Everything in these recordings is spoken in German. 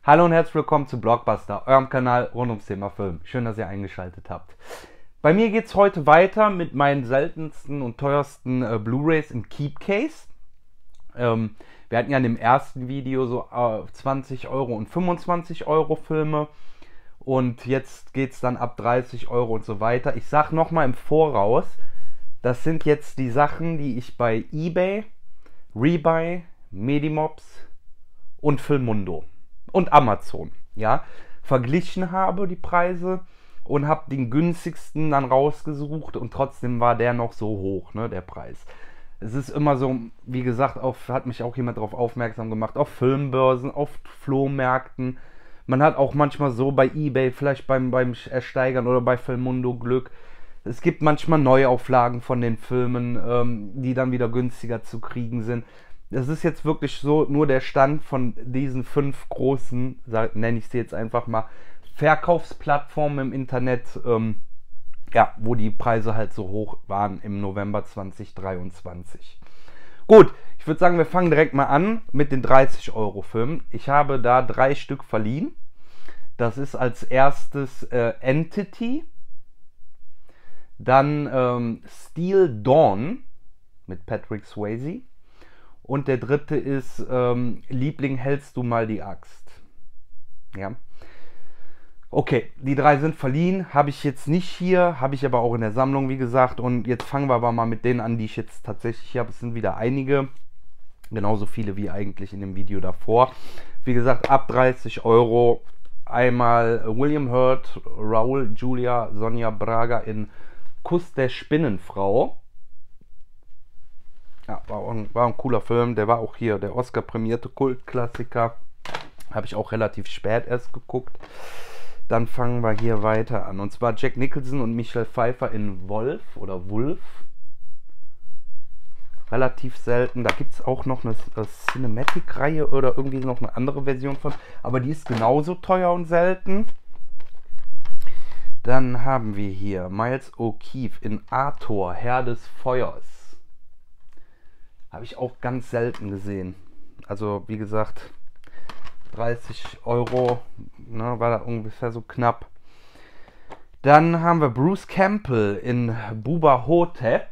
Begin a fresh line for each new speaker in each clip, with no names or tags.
Hallo und herzlich willkommen zu Blockbuster, eurem Kanal rund ums Thema Film. Schön, dass ihr eingeschaltet habt. Bei mir geht es heute weiter mit meinen seltensten und teuersten Blu-rays im Keep Case. Wir hatten ja in dem ersten Video so 20 Euro und 25 Euro Filme. Und jetzt geht es dann ab 30 Euro und so weiter. Ich sage nochmal im Voraus, das sind jetzt die Sachen, die ich bei eBay, Rebuy, Medimobs und Filmundo und Amazon, ja, verglichen habe, die Preise, und habe den günstigsten dann rausgesucht und trotzdem war der noch so hoch, ne, der Preis. Es ist immer so, wie gesagt, hat mich auch jemand darauf aufmerksam gemacht, auf Filmbörsen, auf Flohmärkten. Man hat auch manchmal so bei eBay, vielleicht beim Ersteigern oder bei Filmundo Glück. Es gibt manchmal Neuauflagen von den Filmen, die dann wieder günstiger zu kriegen sind. Das ist jetzt wirklich so nur der Stand von diesen 5 großen, nenne ich sie jetzt einfach mal, Verkaufsplattformen im Internet, ja, wo die Preise halt so hoch waren im November 2023. Gut, ich würde sagen, wir fangen direkt mal an mit den 30 Euro Filmen. Ich habe da 3 Stück verliehen. Das ist als erstes Entity, dann Steel Dawn mit Patrick Swayze. Und der dritte ist Liebling, hältst du mal die Axt. Ja. Okay, die 3 sind verliehen, habe ich jetzt nicht hier, habe ich aber auch in der Sammlung, wie gesagt. Und jetzt fangen wir aber mal mit denen an, die ich jetzt tatsächlich habe. Es sind wieder einige, genauso viele wie eigentlich in dem Video davor. Wie gesagt, ab 30 Euro einmal William Hurt, Raul Julia, Sonja Braga in Kuss der Spinnenfrau. Ja, war ein cooler Film. Der war auch hier der Oscar-prämierte Kultklassiker. Habe ich auch relativ spät erst geguckt. Dann fangen wir hier weiter an. Und zwar Jack Nicholson und Michelle Pfeiffer in Wolf oder Wolf. Relativ selten. Da gibt es auch noch eine Cinematic-Reihe oder irgendwie noch eine andere Version von. Aber die ist genauso teuer und selten. Dann haben wir hier Miles O'Keefe in Arthur, Herr des Feuers. Habe ich auch ganz selten gesehen. Also wie gesagt, 30 Euro, ne, war da ungefähr so knapp. Dann haben wir Bruce Campbell in Bubba Ho-Tep.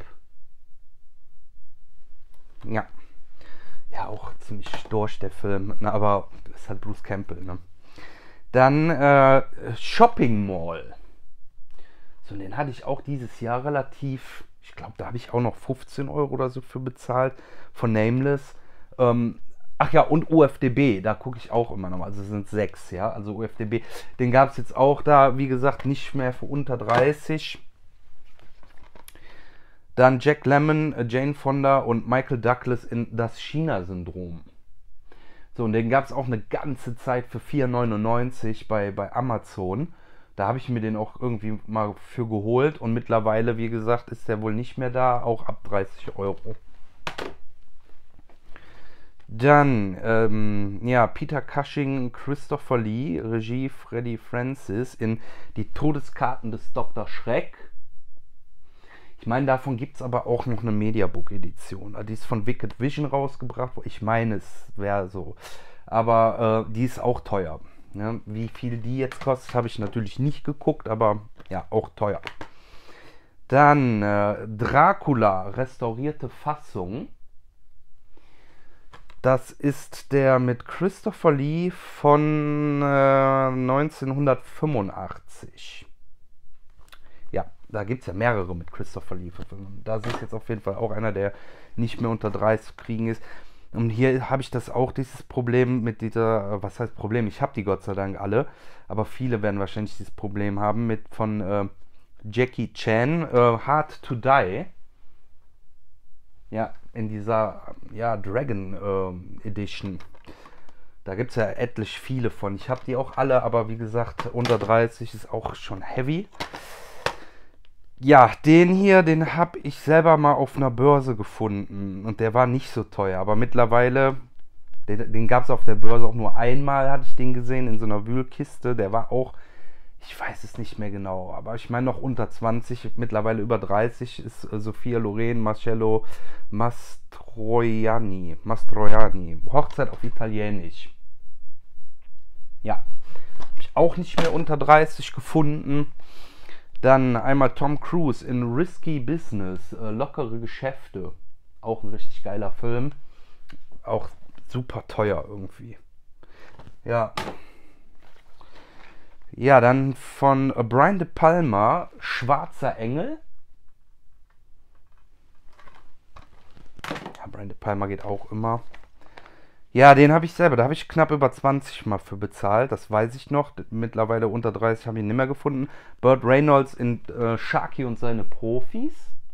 Ja. Ja, auch ziemlich storch der Film, ne, aber ist halt Bruce Campbell. Ne. Dann Shopping Mall. So, den hatte ich auch dieses Jahr relativ... Ich glaube, da habe ich auch noch 15 Euro oder so für bezahlt, von Nameless. Ach ja, und UFDB, da gucke ich auch immer noch. Also es sind 6, ja. Also UFDB, den gab es jetzt auch da, wie gesagt, nicht mehr für unter 30. Dann Jack Lemmon, Jane Fonda und Michael Douglas in Das China-Syndrom. So, und den gab es auch eine ganze Zeit für 4,99 bei Amazon. Da habe ich mir den auch irgendwie mal für geholt und mittlerweile, wie gesagt, ist der wohl nicht mehr da, auch ab 30 Euro. Dann, ja, Peter Cushing, Christopher Lee, Regie Freddie Francis in Die Todeskarten des Dr. Schreck. Ich meine, davon gibt es aber auch noch eine Mediabook-Edition. Also die ist von Wicked Vision rausgebracht, ich meine, es wäre so. Aber die ist auch teuer. Ja, wie viel die jetzt kostet, habe ich natürlich nicht geguckt, aber ja, auch teuer. Dann Dracula, restaurierte Fassung. Das ist der mit Christopher Lee von 1985. Ja, da gibt es ja mehrere mit Christopher Lee. Da ist jetzt auf jeden Fall auch einer, der nicht mehr unter 30 zu kriegen ist. Und hier habe ich das auch, dieses Problem mit dieser, was heißt Problem? Ich habe die Gott sei Dank alle, aber viele werden wahrscheinlich dieses Problem haben mit von Jackie Chan, Hard to Die. Ja, in dieser, ja, Dragon Edition. Da gibt es ja etlich viele von. Ich habe die auch alle, aber wie gesagt, unter 30 ist auch schon heavy. Ja, den hier, den habe ich selber mal auf einer Börse gefunden und der war nicht so teuer, aber mittlerweile, den gab es auf der Börse auch nur einmal, hatte ich den gesehen, in so einer Wühlkiste, der war auch, ich weiß es nicht mehr genau, aber ich meine noch unter 20, mittlerweile über 30 ist Sophia Loren, Marcello Mastroianni, Hochzeit auf Italienisch. Ja, habe ich auch nicht mehr unter 30 gefunden. Dann einmal Tom Cruise in Risky Business, lockere Geschäfte. Auch ein richtig geiler Film. Auch super teuer irgendwie. Ja. Ja, dann von Brian De Palma, Schwarzer Engel. Ja, Brian De Palma geht auch immer. Ja, den habe ich selber. Da habe ich knapp über 20 mal für bezahlt. Das weiß ich noch. Mittlerweile unter 30 habe ich ihn nicht mehr gefunden. Burt Reynolds in Sharky und seine Profis.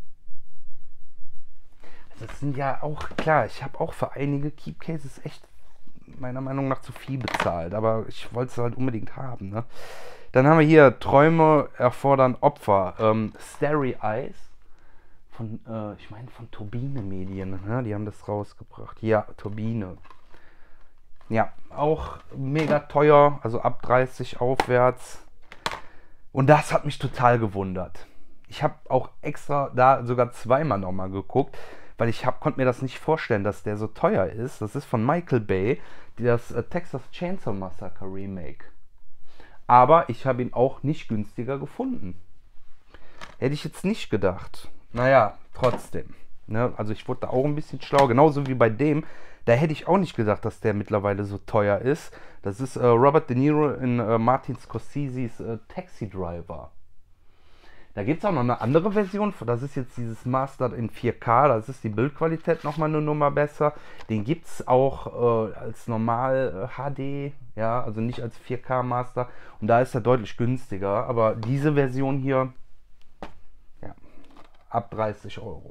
Das sind ja auch, klar, ich habe auch für einige Keep Cases echt meiner Meinung nach zu viel bezahlt. Aber ich wollte es halt unbedingt haben. Ne? Dann haben wir hier Träume erfordern Opfer. Starry Eyes. Von, ich meine von Turbine Medien. Ne? Die haben das rausgebracht. Ja, Turbine. Ja, auch mega teuer, also ab 30 aufwärts. Und das hat mich total gewundert. Ich habe auch extra da sogar zweimal nochmal geguckt, weil ich konnte mir das nicht vorstellen, dass der so teuer ist. Das ist von Michael Bay, das Texas Chainsaw Massacre Remake. Aber ich habe ihn auch nicht günstiger gefunden. Hätte ich jetzt nicht gedacht. Naja, trotzdem. Ne? Also ich wurde da auch ein bisschen schlau, genauso wie bei dem. Da hätte ich auch nicht gedacht, dass der mittlerweile so teuer ist. Das ist Robert De Niro in Martin Scorseses Taxi Driver. Da gibt es auch noch eine andere Version. Das ist jetzt dieses Mastered in 4K. Das ist die Bildqualität nochmal eine Nummer besser. Den gibt es auch als normal HD. Ja, also nicht als 4K Master. Und da ist er deutlich günstiger. Aber diese Version hier, ja, ab 30 Euro.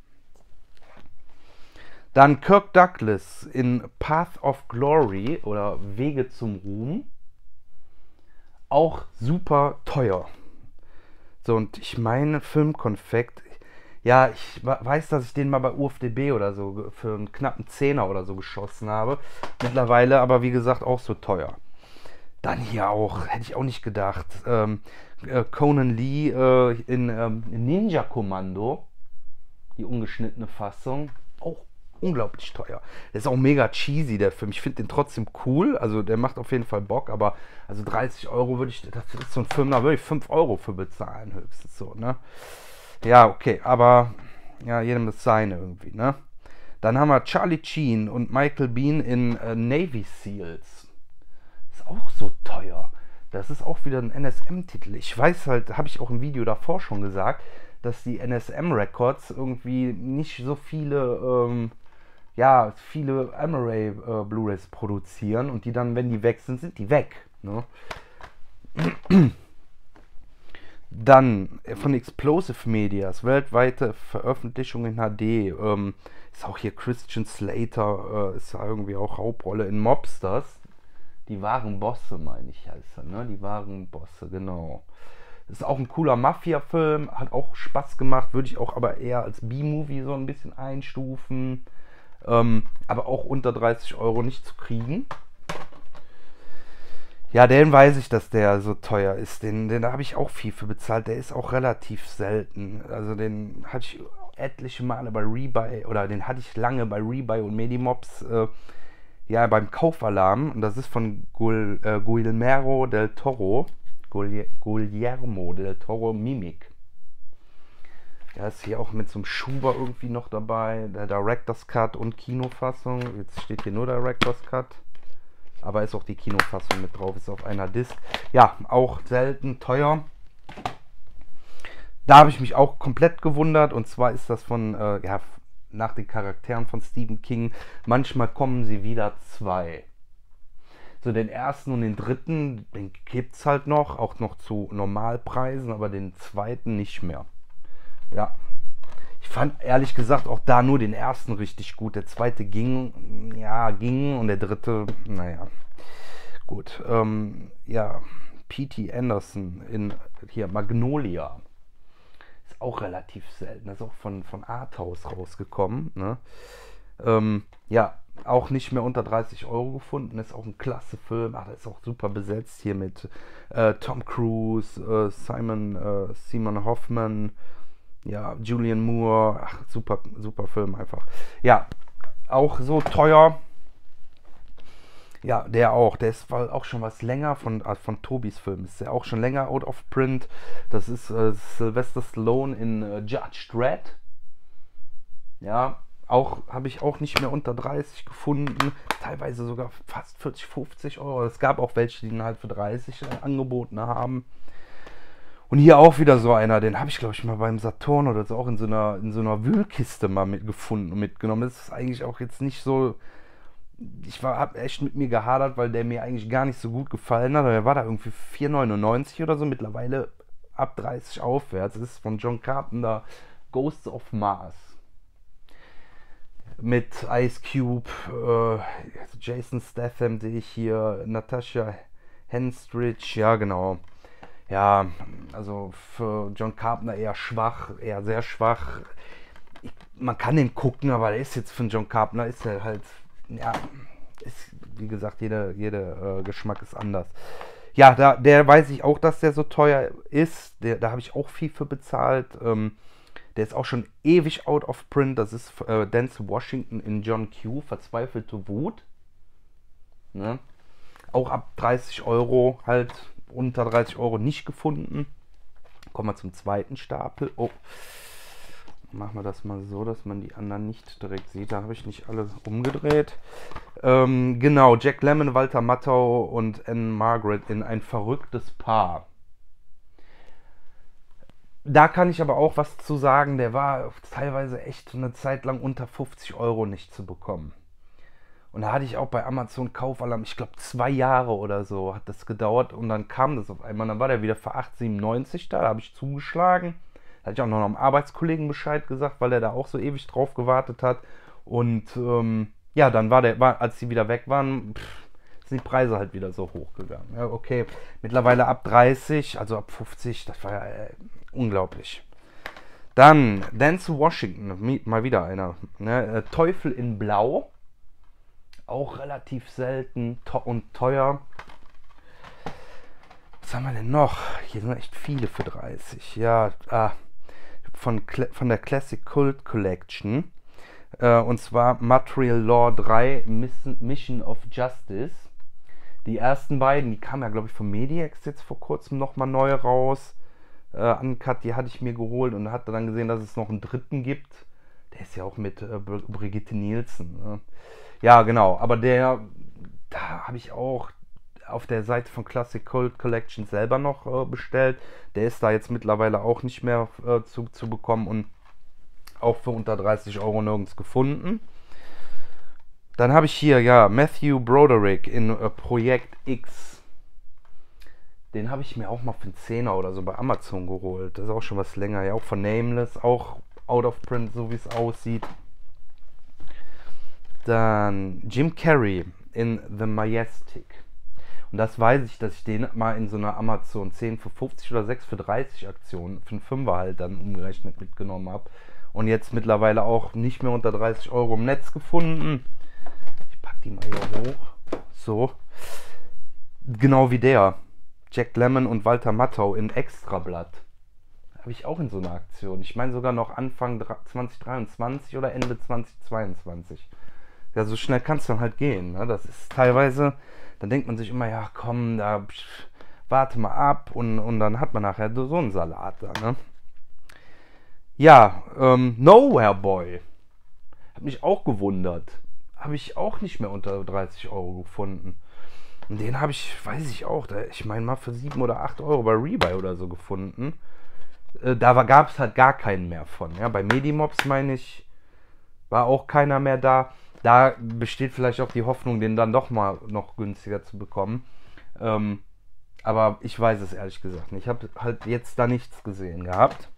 Dann Kirk Douglas in Path of Glory oder Wege zum Ruhm. Auch super teuer. So, und ich meine Filmkonfekt. Ja, ich weiß, dass ich den mal bei UFDB oder so für einen knappen Zehner oder so geschossen habe. Mittlerweile aber wie gesagt auch so teuer. Dann hier auch, hätte ich auch nicht gedacht. Conan Lee in Ninja Kommando. Die ungeschnittene Fassung. Auch unglaublich teuer. Der ist auch mega cheesy, der Film. Ich finde den trotzdem cool. Also der macht auf jeden Fall Bock, aber also 30 Euro würde ich, das ist so ein Film, da würde ich 5 Euro für bezahlen höchstens so, ne? Ja, okay, aber ja, jedem das seine irgendwie, ne? Dann haben wir Charlie Sheen und Michael Biehn in Navy Seals. Ist auch so teuer. Das ist auch wieder ein NSM-Titel. Ich weiß halt, habe ich auch im Video davor schon gesagt, dass die NSM Records irgendwie nicht so viele viele Amaray Blu-rays produzieren und die dann, wenn die weg sind, sind die weg. Ne? Dann von Explosive Medias, weltweite Veröffentlichung in HD. Ist auch hier Christian Slater, ist da irgendwie auch Hauptrolle in Mobsters. Die wahren Bosse, meine ich, heißt er, ne? Die wahren Bosse, genau. Ist auch ein cooler Mafia-Film, hat auch Spaß gemacht, würde ich auch aber eher als B-Movie so ein bisschen einstufen. Aber auch unter 30 Euro nicht zu kriegen. Ja, den weiß ich, dass der so teuer ist. Den habe ich auch viel für bezahlt. Der ist auch relativ selten. Also den hatte ich etliche Male bei Rebuy, oder den hatte ich lange bei Rebuy und Medimobs, beim Kaufalarm. Und das ist von Guillermo del Toro. Guillermo del Toro Mimic. Ja, ist hier auch mit so einem Schuber irgendwie noch dabei. Der Director's Cut und Kinofassung. Jetzt steht hier nur Director's Cut. Aber ist auch die Kinofassung mit drauf. Ist auf einer Disc. Ja, auch selten teuer. Da habe ich mich auch komplett gewundert. Und zwar ist das von, nach den Charakteren von Stephen King. Manchmal kommen sie wieder 2. So, den ersten und den dritten, den gibt es halt noch. Auch noch zu Normalpreisen. Aber den zweiten nicht mehr. Ja, ich fand ehrlich gesagt auch da nur den ersten richtig gut. Der zweite ging und der dritte, naja, gut. P.T. Anderson in hier Magnolia. Ist auch relativ selten. Das ist auch von Arthouse rausgekommen. Ne? Auch nicht mehr unter 30 Euro gefunden. Ist auch ein klasse Film. Ach, das ist auch super besetzt hier mit Tom Cruise, Simon Hoffman. Ja, Julian Moore, ach, super Film einfach. Ja, auch so teuer. Ja, der auch. Der ist auch schon was länger von Tobis Film. Ist der auch schon länger out of print. Das ist Sylvester Stallone in Judge Dredd. Ja, auch habe ich auch nicht mehr unter 30 gefunden. Teilweise sogar fast 40, 50 Euro. Es gab auch welche, die ihn halt für 30 angeboten haben. Und hier auch wieder so einer, den habe ich glaube ich mal beim Saturn oder so auch in so einer Wühlkiste mal mitgefunden und mitgenommen. Das ist eigentlich auch jetzt nicht so. Habe echt mit mir gehadert, weil der mir eigentlich gar nicht so gut gefallen hat. Der war da irgendwie 4,99 oder so, mittlerweile ab 30 aufwärts. Das ist von John Carpenter, Ghosts of Mars. Mit Ice Cube, Jason Statham sehe ich hier, Natasha Henstridge, ja genau. Ja, also für John Carpenter eher schwach, eher sehr schwach. Man kann den gucken, aber der ist jetzt für John Carpenter, ist er halt, ja, ist, wie gesagt, jeder Geschmack ist anders. Ja, der weiß ich auch, dass der so teuer ist. Da habe ich auch viel für bezahlt. Der ist auch schon ewig out of print. Das ist Denzel Washington in John Q, Verzweifelte Wut. Ne? Auch ab 30 Euro, halt unter 30 Euro nicht gefunden. Kommen wir zum zweiten Stapel. Oh, machen wir das mal so, dass man die anderen nicht direkt sieht. Da habe ich nicht alle umgedreht. Genau, Jack Lemmon, Walter Matthau und Anne Margaret in Ein verrücktes Paar. Da kann ich aber auch was zu sagen. Der war teilweise echt eine Zeit lang unter 50 Euro nicht zu bekommen. Und da hatte ich auch bei Amazon Kaufalarm, ich glaube 2 Jahre oder so hat das gedauert. Und dann kam das auf einmal. Dann war der wieder für 8,97 da. Da habe ich zugeschlagen. Da hatte ich auch noch einem Arbeitskollegen Bescheid gesagt, weil er da auch so ewig drauf gewartet hat. Und ja, dann als die wieder weg waren, sind die Preise halt wieder so hochgegangen. Ja, okay, mittlerweile ab 30, also ab 50, das war ja unglaublich. Dann Denzel Washington, mal wieder einer. Ne? Teufel in Blau. Auch relativ selten und teuer. Was haben wir denn noch? Hier sind echt viele für 30. Ja, von der Classic Cult Collection. Und zwar Material Law 3 Mission of Justice. Die ersten beiden, die kamen ja glaube ich von Mediax jetzt vor kurzem nochmal neu raus. Uncut, die hatte ich mir geholt und hatte dann gesehen, dass es noch einen dritten gibt. Der ist ja auch mit Brigitte Nielsen. Ne? Ja, genau, aber da habe ich auch auf der Seite von Classic Cult Collection selber noch bestellt. Der ist da jetzt mittlerweile auch nicht mehr zu bekommen und auch für unter 30 Euro nirgends gefunden. Dann habe ich hier, ja, Matthew Broderick in Projekt X. Den habe ich mir auch mal für einen Zehner oder so bei Amazon geholt. Das ist auch schon was länger. Ja, auch von Nameless, auch out of print, so wie es aussieht. Dann Jim Carrey in The Majestic. Und das weiß ich, dass ich den mal in so einer Amazon 10 für 50 oder 6 für 30 Aktion für einen Fünfer halt dann umgerechnet mitgenommen habe. Und jetzt mittlerweile auch nicht mehr unter 30 Euro im Netz gefunden. Ich pack die mal hier hoch. So. Genau wie der. Jack Lemmon und Walter Matthau in Extrablatt. Habe ich auch in so einer Aktion. Ich meine sogar noch Anfang 2023 oder Ende 2022. Ja, so schnell kann es dann halt gehen. Ne? Das ist teilweise, dann denkt man sich immer, ja komm, da warte mal ab und dann hat man nachher so einen Salat da. Ne? Ja, Nowhere Boy. Hat mich auch gewundert. Habe ich auch nicht mehr unter 30 Euro gefunden. Und den habe ich, weiß ich auch, ich meine mal für 7 oder 8 Euro bei Rebuy oder so gefunden. Da gab es halt gar keinen mehr von. Ja? Bei Medimobs, meine ich, war auch keiner mehr da. Da besteht vielleicht auch die Hoffnung, den dann doch mal noch günstiger zu bekommen. Aber ich weiß es ehrlich gesagt nicht. Ich habe halt jetzt da nichts gesehen gehabt.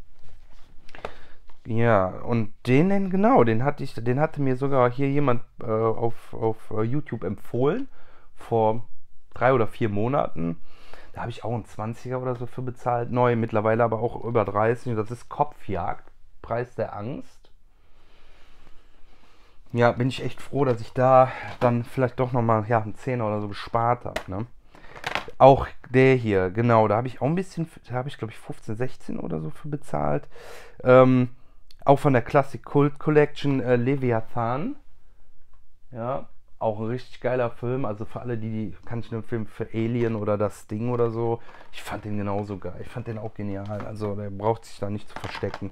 Ja, und den hatte mir sogar hier jemand auf YouTube empfohlen. Vor 3 oder 4 Monaten. Da habe ich auch einen 20er oder so für bezahlt. Neu, mittlerweile aber auch über 30. Und das ist Kopfjagd. Preis der Angst. Ja, bin ich echt froh, dass ich da dann vielleicht doch nochmal einen 10er oder so gespart habe. Ne? Auch der hier, genau, da habe ich auch ein bisschen, da habe ich glaube ich 15, 16 oder so für bezahlt. Auch von der Classic Cult Collection Leviathan. Ja, Auch ein richtig geiler Film. Also für alle, kann ich nur empfehlen, für Alien oder das Ding oder so. Ich fand den genauso geil. Ich fand den auch genial. Also der braucht sich da nicht zu verstecken.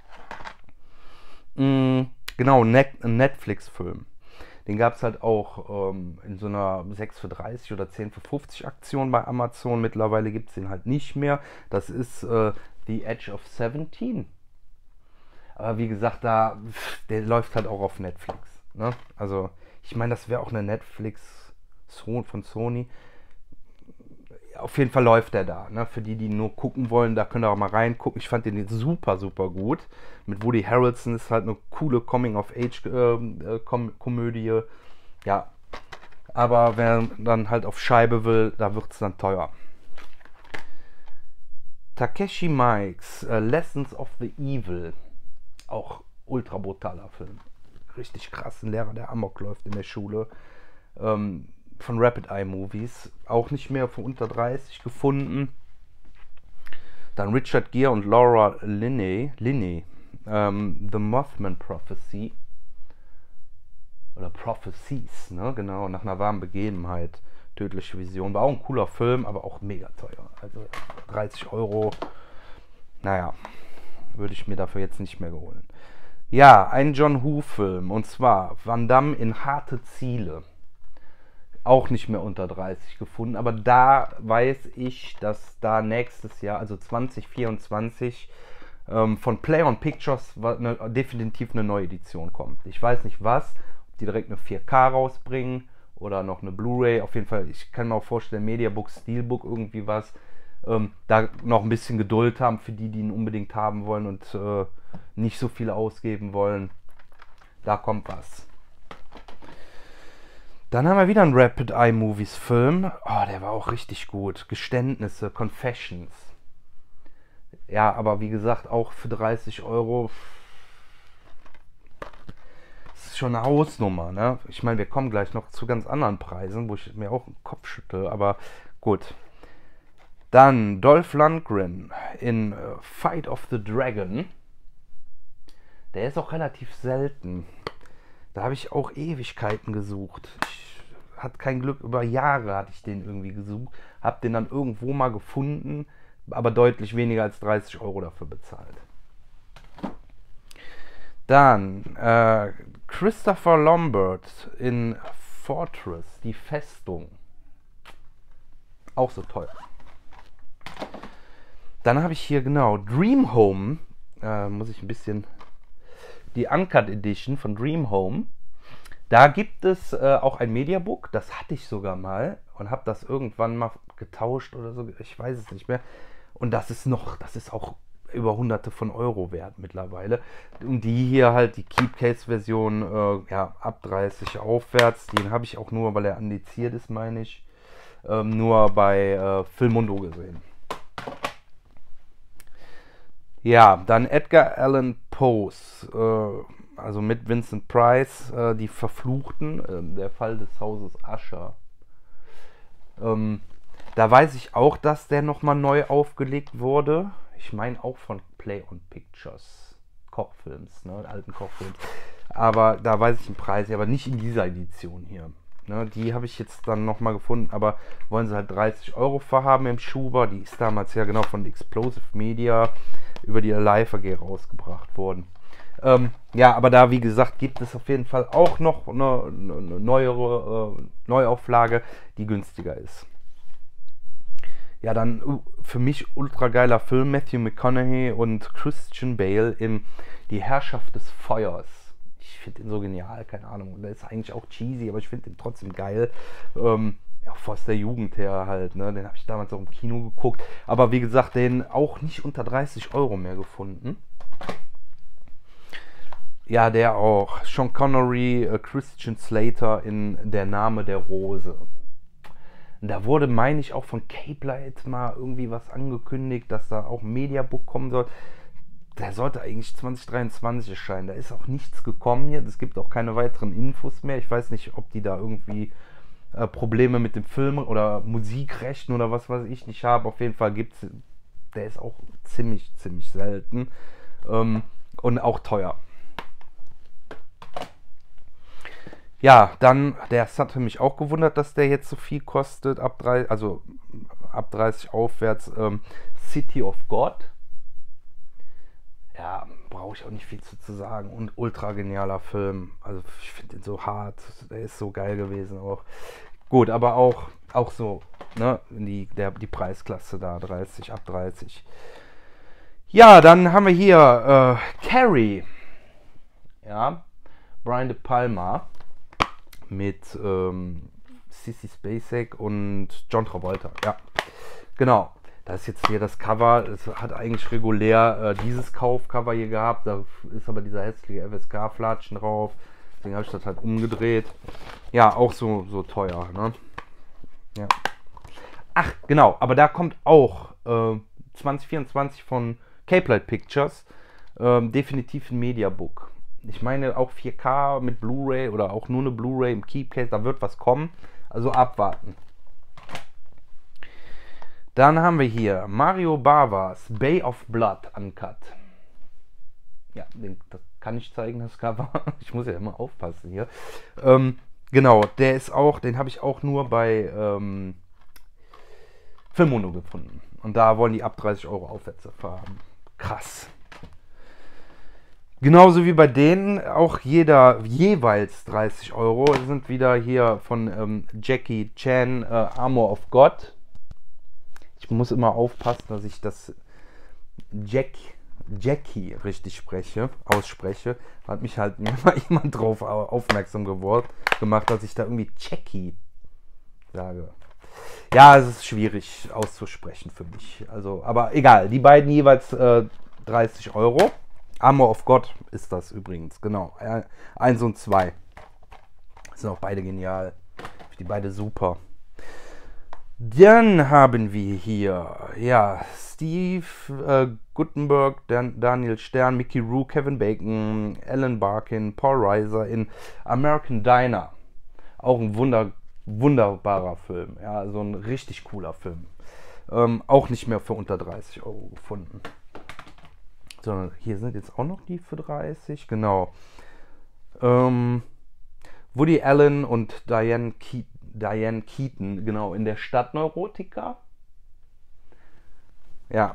Genau, ein Netflix-Film. Den gab es halt auch in so einer 6 für 30 oder 10 für 50 Aktion bei Amazon. Mittlerweile gibt es den halt nicht mehr. Das ist The Edge of 17. Aber wie gesagt, der läuft halt auch auf Netflix. Ne? Also, ich meine, das wäre auch eine Netflix von Sony. Auf jeden Fall läuft der da. Ne? Für die nur gucken wollen, da könnt ihr auch mal reingucken. Ich fand den jetzt super, super gut. Mit Woody Harrelson ist halt eine coole Coming-of-Age-Komödie. Ja, aber wer dann halt auf Scheibe will, da wird es dann teuer. Takeshi Miike's Lessons of the Evil. Auch ultra brutaler Film. Richtig krass. Ein Lehrer, der Amok läuft in der Schule. Von Rapid Eye Movies. Auch nicht mehr von unter 30 gefunden. Dann Richard Gere und Laura Linney. The Mothman Prophecy. Oder Prophecies, ne? Genau, nach einer warmen Begebenheit. Tödliche Vision. War auch ein cooler Film, aber auch mega teuer. Also 30 Euro. Naja, würde ich mir dafür jetzt nicht mehr holen. Ja, ein John Woo-Film. Und zwar Van Damme in Harte Ziele. Auch nicht mehr unter 30 gefunden. Aber da weiß ich, dass da nächstes Jahr, also 2024, von Play on Pictures definitiv eine neue Edition kommt. Ich weiß nicht was, ob die direkt eine 4K rausbringen oder noch eine Blu-ray. Auf jeden Fall, ich kann mir auch vorstellen, Mediabook, Steelbook, irgendwie was. Da noch ein bisschen Geduld haben für die ihn unbedingt haben wollen und nicht so viel ausgeben wollen. Da kommt was. Dann haben wir wieder einen Rapid Eye Movies Film. Oh, der war auch richtig gut. Geständnisse, Confessions. Ja, aber wie gesagt, auch für 30 Euro. Das ist schon eine Hausnummer, ne? Ich meine, wir kommen gleich noch zu ganz anderen Preisen, wo ich mir auch den Kopf schüttel, aber gut. Dann Dolph Lundgren in Fight of the Dragon. Der ist auch relativ selten. Da habe ich auch Ewigkeiten gesucht. Hat kein Glück, über Jahre hatte ich den irgendwie gesucht. Habe den dann irgendwo mal gefunden, aber deutlich weniger als 30 Euro dafür bezahlt. Dann Christopher Lambert in Fortress, die Festung. Auch so teuer. Dann habe ich hier genau Dream Home. Muss ich ein bisschen... Die Uncut Edition von Dream Home. Da gibt es auch ein Mediabook. Das hatte ich sogar mal und habe das irgendwann mal getauscht oder so. Ich weiß es nicht mehr. Und das ist auch über Hunderte von Euro wert mittlerweile. Und die hier halt, die Keepcase-Version, ja, ab 30 aufwärts. Den habe ich auch nur, weil er indiziert ist, meine ich, nur bei Filmundo gesehen. Ja, dann Edgar Allan Poes, also mit Vincent Price, Die Verfluchten, der Fall des Hauses Usher. Da weiß ich auch, dass der nochmal neu aufgelegt wurde. Ich meine auch von Play on Pictures, Kochfilms, ne, alten Kochfilms. Aber da weiß ich den Preis, aber nicht in dieser Edition hier. Ne, die habe ich jetzt dann nochmal gefunden, aber wollen sie halt 30 Euro verhaben im Schuber. Die ist damals ja genau von Explosive Media über die Live AG rausgebracht worden. Ja, aber da, wie gesagt, gibt es auf jeden Fall auch noch eine neuere Neuauflage, die günstiger ist. Ja, dann für mich ultra geiler Film, Matthew McConaughey und Christian Bale in Die Herrschaft des Feuers. Ich finde den so genial, keine Ahnung. Der ist eigentlich auch cheesy, aber ich finde den trotzdem geil. Ja, aus der Jugend her halt, ne? Den habe ich damals auch im Kino geguckt. Aber wie gesagt, den auch nicht unter 30 Euro mehr gefunden. Ja, der auch. Sean Connery, Christian Slater in Der Name der Rose. Da wurde, meine ich, auch von Cape Light mal irgendwie was angekündigt, dass da auch ein Mediabook kommen soll. Der sollte eigentlich 2023 erscheinen. Da ist auch nichts gekommen jetzt. Es gibt auch keine weiteren Infos mehr. Ich weiß nicht, ob die da irgendwie Probleme mit dem Film oder Musikrechten oder was weiß ich nicht haben. Auf jeden Fall gibt es, der ist auch ziemlich selten und auch teuer. Ja, dann, das hatte mich auch gewundert, dass der jetzt so viel kostet, also ab 30 aufwärts, City of God. Ja, brauche ich auch nicht viel zu sagen. Und ultra genialer Film. Also ich finde den so hart, der ist so geil gewesen auch. Gut, aber auch so, ne, die Preisklasse da, 30, ab 30. Ja, dann haben wir hier Carrie. Ja, Brian De Palma mit Sissy Spacek und John Travolta. Ja, genau. Das ist jetzt hier das Cover. Es hat eigentlich regulär dieses Kaufcover hier gehabt. Da ist aber dieser hässliche FSK-Flatschen drauf. Deswegen habe ich das halt umgedreht. Ja, auch so teuer, ne? Ja. Ach, genau. Aber da kommt auch 2024 von Cape Light Pictures definitiv ein Mediabook. Ich meine auch 4K mit Blu-ray oder auch nur eine Blu-ray im Keepcase, da wird was kommen. Also abwarten. Dann haben wir hier Mario Bavas Bay of Blood Uncut. Ja, das kann ich zeigen, das Cover. Ich muss ja immer aufpassen hier. Genau, der ist auch, den habe ich auch nur bei Filmono gefunden. Und da wollen die ab 30 Euro aufwärts haben. Krass. Genauso wie bei denen auch jeweils 30 Euro sind wieder hier von Jackie Chan Armor of God. Ich muss immer aufpassen, dass ich das Jackie richtig ausspreche. Hat mich halt immer jemand drauf aufmerksam gemacht, dass ich da irgendwie Jackie sage. Ja, es ist schwierig auszusprechen für mich. Also, aber egal, die beiden jeweils 30 Euro. Armor of God ist das übrigens, genau. 1 und 2. Sind auch beide genial. Die beide super. Dann haben wir hier, ja, Steve Guttenberg, Daniel Stern, Mickey Rourke, Kevin Bacon, Alan Barkin, Paul Reiser in American Diner. Auch ein wunderbarer Film. Ja, so ein richtig cooler Film. Auch nicht mehr für unter 30 Euro gefunden. Sondern hier sind jetzt auch noch die für 30. Genau. Woody Allen und Diane Keaton, genau, in der Stadtneurotika. Ja.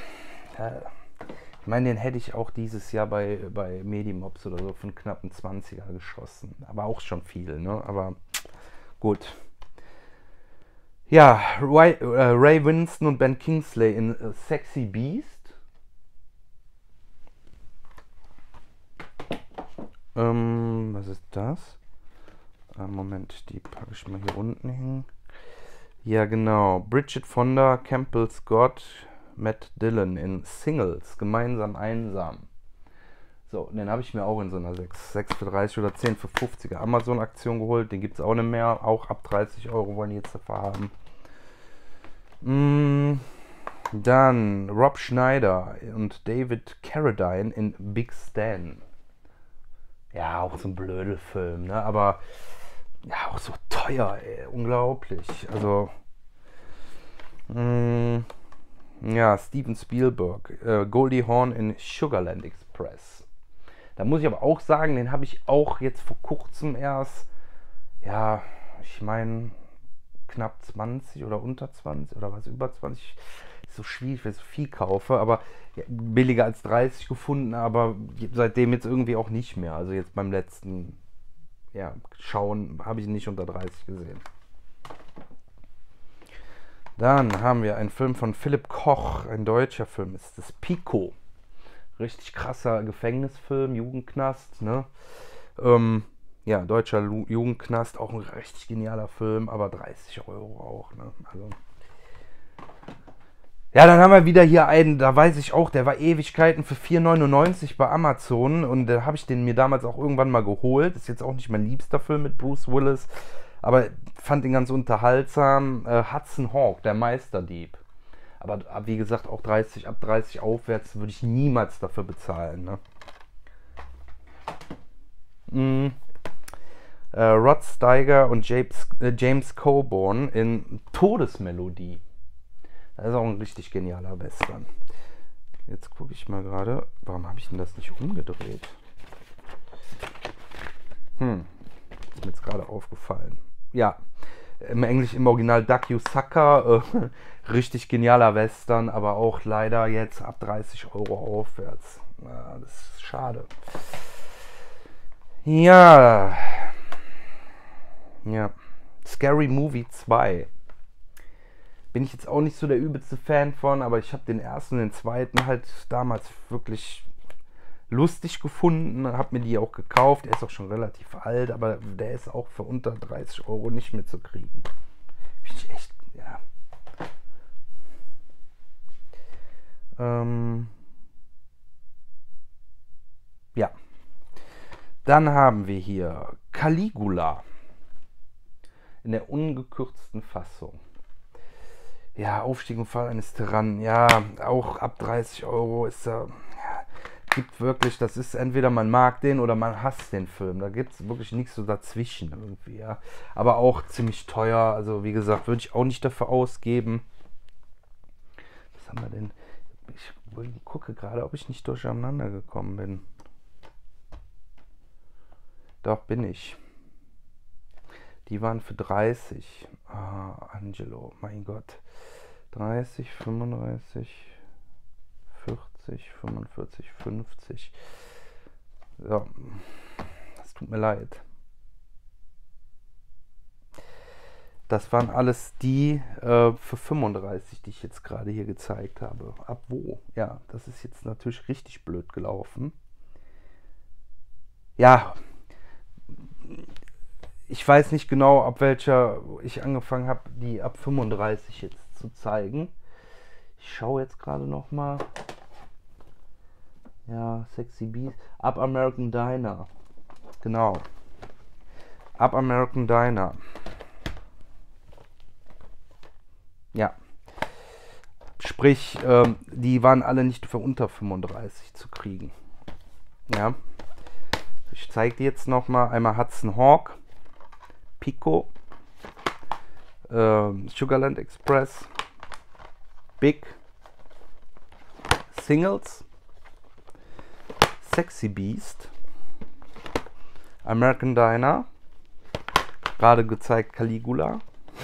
Ich meine, den hätte ich auch dieses Jahr bei Medimobs oder so für einen knappen 20er geschossen. Aber auch schon viel, ne? Aber gut. Ja, Ray Winston und Ben Kingsley in Sexy Beast. Was ist das? Moment, die packe ich mal hier unten hin. Ja, genau. Bridget Fonda, Campbell Scott, Matt Dillon in Singles, gemeinsam einsam. So, den habe ich mir auch in so einer 6 für 30 oder 10 für 50er Amazon-Aktion geholt. Den gibt es auch nicht mehr. Auch ab 30 Euro wollen die jetzt dafür haben. Dann Rob Schneider und David Carradine in Big Stan. Ja, auch so ein Blödelfilm, ne? Aber ja, auch so teuer, ey. Unglaublich. Also, ja, Steven Spielberg, Goldie Hawn in Sugarland Express. Da muss ich aber auch sagen, den habe ich auch jetzt vor kurzem erst, ja, ich meine, knapp 20 oder unter 20 oder was, über 20. Ist so schwierig, weil ich so viel kaufe, aber ja, billiger als 30 gefunden, aber seitdem jetzt irgendwie auch nicht mehr. Also jetzt beim letzten Schauen habe ich ihn nicht unter 30 gesehen. Dann haben wir einen Film von Philipp Koch, ein deutscher Film, ist das Pico. Richtig krasser Gefängnisfilm, Jugendknast, ne? Ja, deutscher Jugendknast, auch ein richtig genialer Film, aber 30 Euro auch, ne? Also. Ja, dann haben wir wieder hier einen, da weiß ich auch, der war Ewigkeiten für 4,99 bei Amazon und da habe ich den mir damals auch irgendwann mal geholt. Ist jetzt auch nicht mein liebster Film mit Bruce Willis, aber fand ihn ganz unterhaltsam. Hudson Hawk, der Meisterdieb. Aber wie gesagt, auch ab 30 aufwärts würde ich niemals dafür bezahlen. Ne? Rod Steiger und James Coburn in Todesmelodie. Das ist auch ein richtig genialer Western. Jetzt gucke ich mal gerade. Warum habe ich denn das nicht umgedreht? ist mir jetzt gerade aufgefallen. Ja, im Englisch, im Original Duck You Sucker. Richtig genialer Western, aber auch leider jetzt ab 30 € aufwärts. Ja, das ist schade. Ja. Ja. Scary Movie 2. Bin ich jetzt auch nicht so der übelste Fan von, aber ich habe den ersten und den zweiten halt damals wirklich lustig gefunden, habe mir die auch gekauft. Der ist auch schon relativ alt, aber der ist auch für unter 30 € nicht mehr zu kriegen. Bin ich echt, ja. Ja. Dann haben wir hier Caligula in der ungekürzten Fassung. Ja, Aufstieg und Fall eines Tyrannen. Ja, auch ab 30 € ist er. Ja, gibt wirklich, das ist entweder man mag den oder man hasst den Film. Da gibt es wirklich nichts so dazwischen irgendwie. Ja. Aber auch ziemlich teuer. Also wie gesagt, würde ich auch nicht dafür ausgeben. Was haben wir denn? Ich gucke gerade, ob ich nicht durcheinander gekommen bin. Doch, bin ich. Die waren für 30. Ah, Angelo, mein Gott. 30, 35, 40, 45, 50. Ja, das tut mir leid. Das waren alles die für 35, die ich jetzt gerade hier gezeigt habe. Ab wo? Ja, das ist jetzt natürlich richtig blöd gelaufen. Ja, ich weiß nicht genau, ab welcher ich angefangen habe, die ab 35 jetzt zu zeigen. Ich schaue jetzt gerade noch mal. Ja, Sexy Beast. Up American Diner. Genau. Up American Diner. Ja. Sprich, die waren alle nicht für unter 35 zu kriegen. Ja. Ich zeige dir jetzt noch mal einmal Hudson Hawk, Pico, Sugarland Express, Big, Singles, Sexy Beast, American Diner, gerade gezeigt Caligula,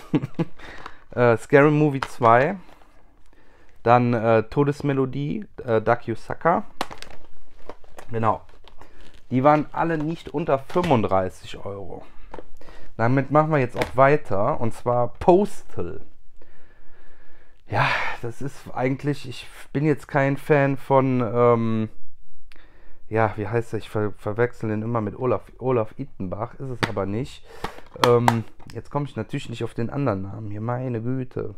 Scary Movie 2, dann Todesmelodie, Duck You Sucker. Genau. Die waren alle nicht unter 35 €. Damit machen wir jetzt auch weiter. Und zwar Postal. Ja, das ist eigentlich, ich bin jetzt kein Fan von, ja, wie heißt er? Ich verwechsel den immer mit Olaf Ittenbach, ist es aber nicht. Jetzt komme ich natürlich nicht auf den anderen Namen hier, meine Güte.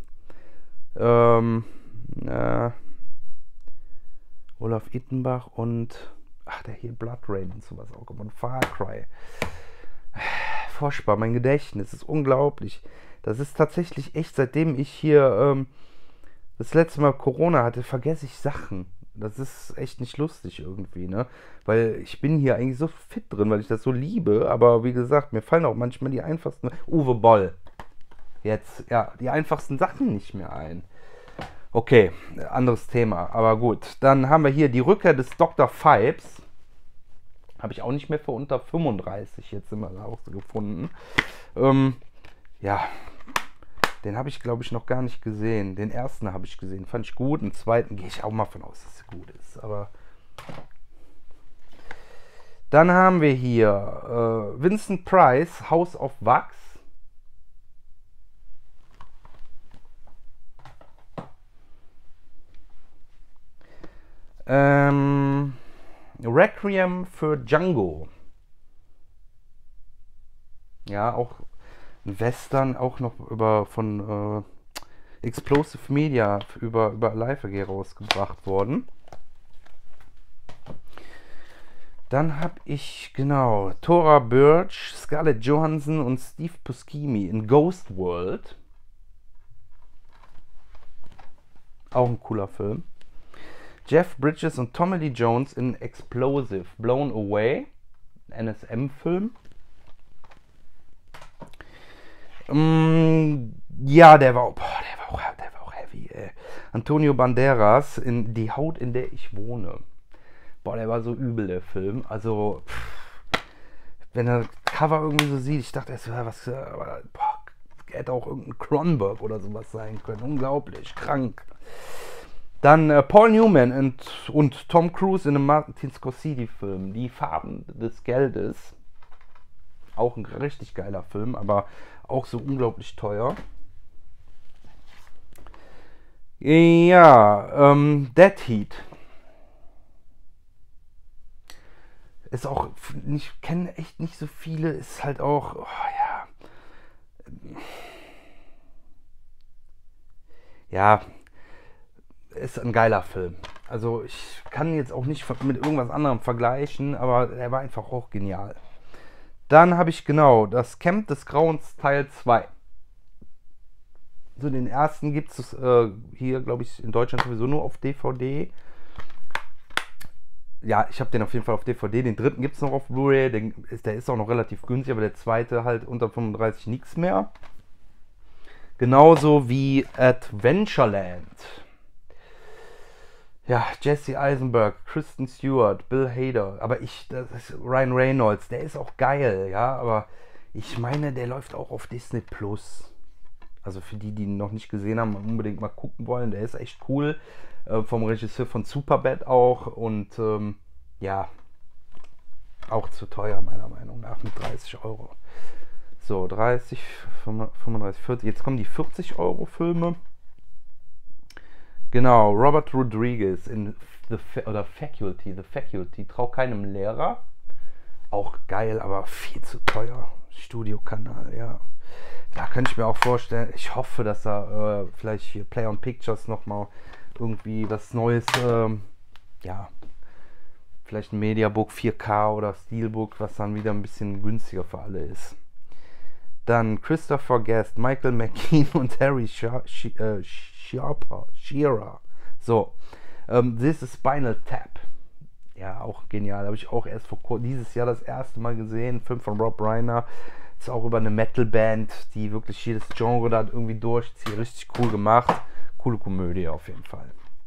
Olaf Ittenbach und, ach, der hier Blood Rain und sowas auch gemacht. Far Cry. Furchtbar, mein Gedächtnis ist unglaublich. Das ist tatsächlich echt, seitdem ich hier das letzte Mal Corona hatte, vergesse ich Sachen. Das ist echt nicht lustig irgendwie, ne? Weil ich bin hier eigentlich so fit drin, weil ich das so liebe. Aber wie gesagt, mir fallen auch manchmal die einfachsten... Uwe Boll. Jetzt, ja, die einfachsten Sachen nicht mehr ein. Okay, anderes Thema, aber gut. Dann haben wir hier die Rückkehr des Dr. Phibes. Habe ich auch nicht mehr für unter 35 jetzt immer rausgefunden. Ja, den habe ich, glaube ich, noch gar nicht gesehen. Den ersten habe ich gesehen, fand ich gut. Den zweiten gehe ich auch mal von aus, dass er gut ist. Aber dann haben wir hier Vincent Price, House of Wax. Requiem für Django. Ja, auch ein Western, auch noch von Explosive Media über Live AG rausgebracht worden. Dann habe ich, genau, Thora Birch, Scarlett Johansson und Steve Buscemi in Ghost World. Auch ein cooler Film. Jeff Bridges und Tommy Lee Jones in Explosive, Blown Away, NSM-Film. Ja, der war auch heavy, ey. Antonio Banderas in Die Haut, in der ich wohne. Boah, der war so übel, der Film. Also, wenn er das Cover irgendwie so sieht, ich dachte erst, ja, was, aber, boah, hätte auch irgendein Cronenberg oder sowas sein können. Unglaublich, krank. Dann Paul Newman und Tom Cruise in einem Martin Scorsese-Film, Die Farben des Geldes. Auch ein richtig geiler Film, aber auch so unglaublich teuer. Ja, Dead Heat. Ist auch, ich kenne echt nicht so viele, ist halt auch, oh, ja. Ja, ist ein geiler Film. Also ich kann jetzt auch nicht mit irgendwas anderem vergleichen, aber er war einfach auch genial. Dann habe ich genau das Camp des Grauens Teil 2. So den ersten gibt es hier, glaube ich, in Deutschland sowieso nur auf DVD. Ja, ich habe den auf jeden Fall auf DVD. Den dritten gibt es noch auf Blu-ray. Der ist auch noch relativ günstig, aber der zweite halt unter 35 nichts mehr. Genauso wie Adventureland. Ja, Jesse Eisenberg, Kristen Stewart, Bill Hader. Aber das ist Ryan Reynolds, der ist auch geil, ja. Aber ich meine, der läuft auch auf Disney Plus. Also für die, die ihn noch nicht gesehen haben und unbedingt mal gucken wollen, der ist echt cool. Vom Regisseur von Superbad auch. Und ja, auch zu teuer meiner Meinung nach mit 30 Euro. So, 30, 35, 40. Jetzt kommen die 40 Euro Filme. Genau, Robert Rodriguez in The Faculty, Trau keinem Lehrer. Auch geil, aber viel zu teuer. Studiokanal, ja. Da könnte ich mir auch vorstellen, ich hoffe, dass da vielleicht hier Play on Pictures nochmal irgendwie was Neues, ja, vielleicht ein Mediabook 4K oder Steelbook, was dann wieder ein bisschen günstiger für alle ist. Dann Christopher Guest, Michael McKean und Harry Shearer. So, This is Spinal Tap. Ja, auch genial. Habe ich auch erst dieses Jahr das erste Mal gesehen. Film von Rob Reiner. Ist auch über eine Metalband, die wirklich jedes Genre da irgendwie durchzieht. Richtig cool gemacht. Coole Komödie auf jeden Fall.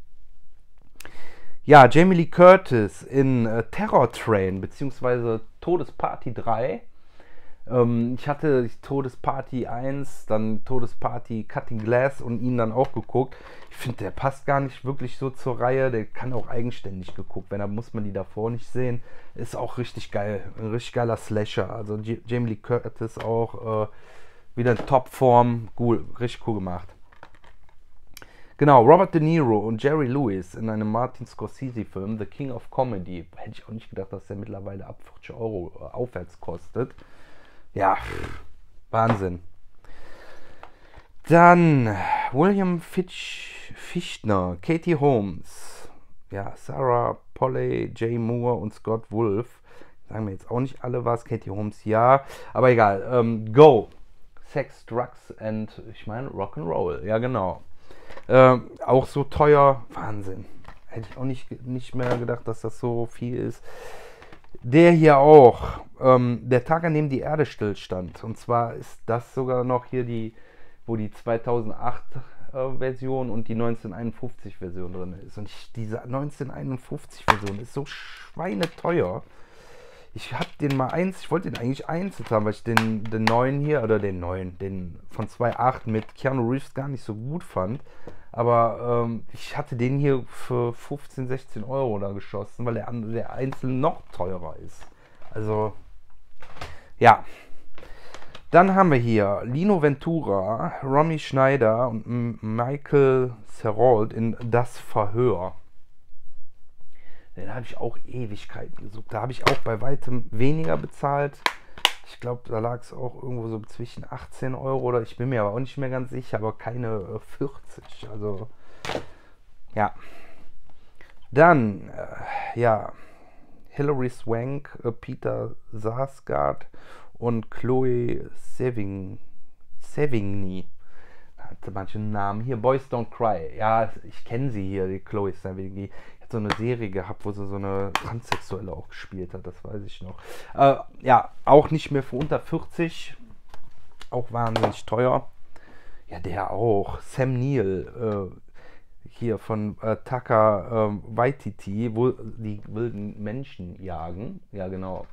Ja, Jamie Lee Curtis in Terror Train bzw. Todesparty 3. Ich hatte Todesparty 1, dann Todesparty Cutting Glass und ihn dann auch geguckt. Ich finde, der passt gar nicht wirklich so zur Reihe. Der kann auch eigenständig geguckt werden. Da muss man die davor nicht sehen. Ist auch richtig geil. Ein richtig geiler Slasher. Also Jamie Lee Curtis auch wieder in Topform. Cool, richtig cool gemacht. Genau, Robert De Niro und Jerry Lewis in einem Martin Scorsese-Film, The King of Comedy. Hätte ich auch nicht gedacht, dass der mittlerweile ab 40 Euro aufwärts kostet. Ja, Wahnsinn. Dann William Fichtner, Katie Holmes, ja, Sarah Polley, Jay Moore und Scott Wolf. Sagen mir jetzt auch nicht alle was. Katie Holmes, ja. Aber egal. Go. Sex, Drugs and, ich meine, Rock'n'Roll. Ja, genau. Auch so teuer. Wahnsinn. Hätte ich auch nicht mehr gedacht, dass das so viel ist. Der hier auch, der Tag, an dem die Erde stillstand. Und zwar ist das sogar noch hier wo die 2008 Version und die 1951 Version drin ist. Und diese 1951 Version ist so schweineteuer. Ich wollte den eigentlich einzeln haben, weil ich den neuen hier, oder den von 2008 mit Keanu Reeves gar nicht so gut fand. Aber ich hatte den hier für 15, 16 Euro da geschossen, weil der einzeln noch teurer ist. Also, ja. Dann haben wir hier Lino Ventura, Romy Schneider und Michael Cerrault in Das Verhör. Den habe ich auch Ewigkeiten gesucht. Da habe ich auch bei weitem weniger bezahlt. Ich glaube, da lag es auch irgendwo so zwischen 18 Euro oder ich bin mir aber auch nicht mehr ganz sicher, aber keine 40. Also, ja. Dann, ja, Hilary Swank, Peter Sarsgaard und Chloe Sevigny. Hatte manche Namen hier. Boys Don't Cry. Ja, ich kenne sie hier, die Chloe Sevigny. So eine Serie gehabt, wo sie so eine Transsexuelle auch gespielt hat, das weiß ich noch. Ja, auch nicht mehr für unter 40, auch wahnsinnig teuer. Ja, der auch. Sam Neill, hier von Taika Waititi, wo die wilden Menschen jagen. Ja, genau.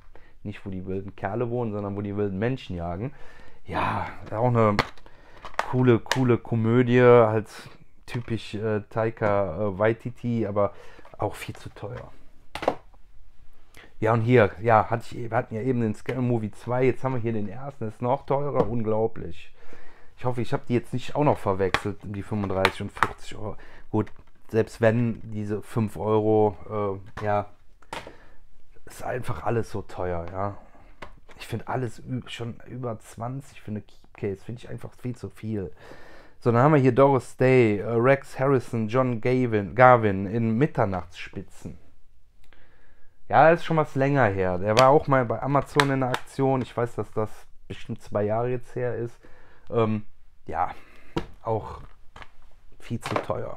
Nicht, wo die wilden Kerle wohnen, sondern wo die wilden Menschen jagen. Ja, auch eine coole Komödie, halt typisch Taika Waititi, aber auch viel zu teuer. Ja, und hier, ja, wir hatten ja eben den Scary Movie 2, jetzt haben wir hier den ersten, das ist noch teurer, unglaublich. Ich hoffe, ich habe die jetzt nicht auch noch verwechselt, die 35 und 40 Euro. Gut, selbst wenn diese 5 Euro, ja, ist einfach alles so teuer, ja. Ich finde alles schon über 20 für eine Keepcase, finde ich einfach viel zu viel. So, dann haben wir hier Doris Day, Rex Harrison, John Garvin in Mitternachtsspitzen. Ja, das ist schon was länger her. Der war auch mal bei Amazon in der Aktion. Ich weiß, dass das bestimmt 2 Jahre jetzt her ist. Ja, auch viel zu teuer.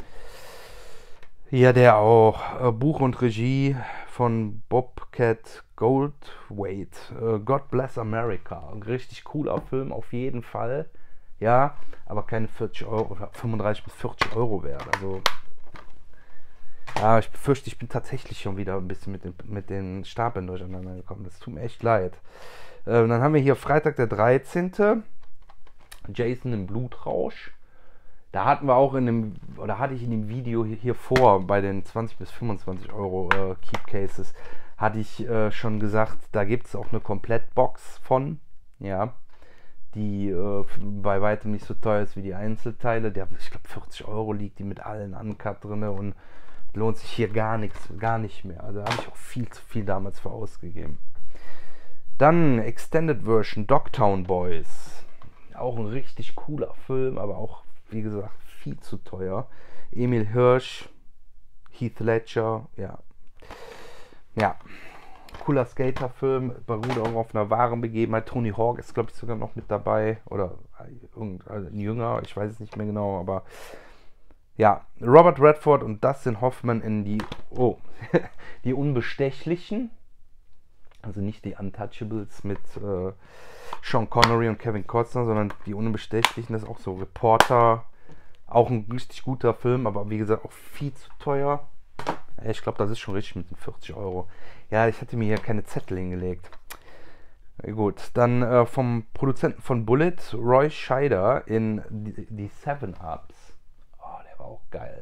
Hier der auch. Buch und Regie von Bobcat Goldthwait. God Bless America. Ein richtig cooler Film auf jeden Fall. Ja, aber keine 40 Euro oder 35 bis 40 Euro wert. Also, ja, ich befürchte, ich bin tatsächlich schon wieder ein bisschen mit den Stapeln durcheinander gekommen. Das tut mir echt leid. Dann haben wir hier Freitag der 13. Jason im Blutrausch. Da hatten wir auch hatte ich in dem Video hier vor, bei den 20 bis 25 Euro Keep Cases, hatte ich schon gesagt, da gibt es auch eine Komplettbox von, ja, die bei weitem nicht so teuer ist wie die Einzelteile. Die haben, ich glaube, 40 Euro liegt die mit allen Uncut drin und lohnt sich hier gar nicht mehr. Also da habe ich auch viel zu viel damals für ausgegeben. Dann Extended Version Dogtown Boys. Auch ein richtig cooler Film, aber auch, wie gesagt, viel zu teuer. Emil Hirsch, Heath Ledger, ja. Ja, cooler Skaterfilm, beruht auch auf einer wahren Begebenheit. Tony Hawk ist, glaube ich, sogar noch mit dabei. Oder irgendein Jünger, ich weiß es nicht mehr genau, aber ja, Robert Redford und Dustin Hoffman in die Unbestechlichen. Also nicht die Untouchables mit Sean Connery und Kevin Costner, sondern die Unbestechlichen. Das ist auch so Reporter. Auch ein richtig guter Film, aber wie gesagt auch viel zu teuer. Ja, ich glaube, das ist schon richtig mit den 40 Euro. Ja, ich hatte mir hier keine Zettel hingelegt. Gut, dann vom Produzenten von Bullet, Roy Scheider in die Seven Ups. Oh, der war auch geil.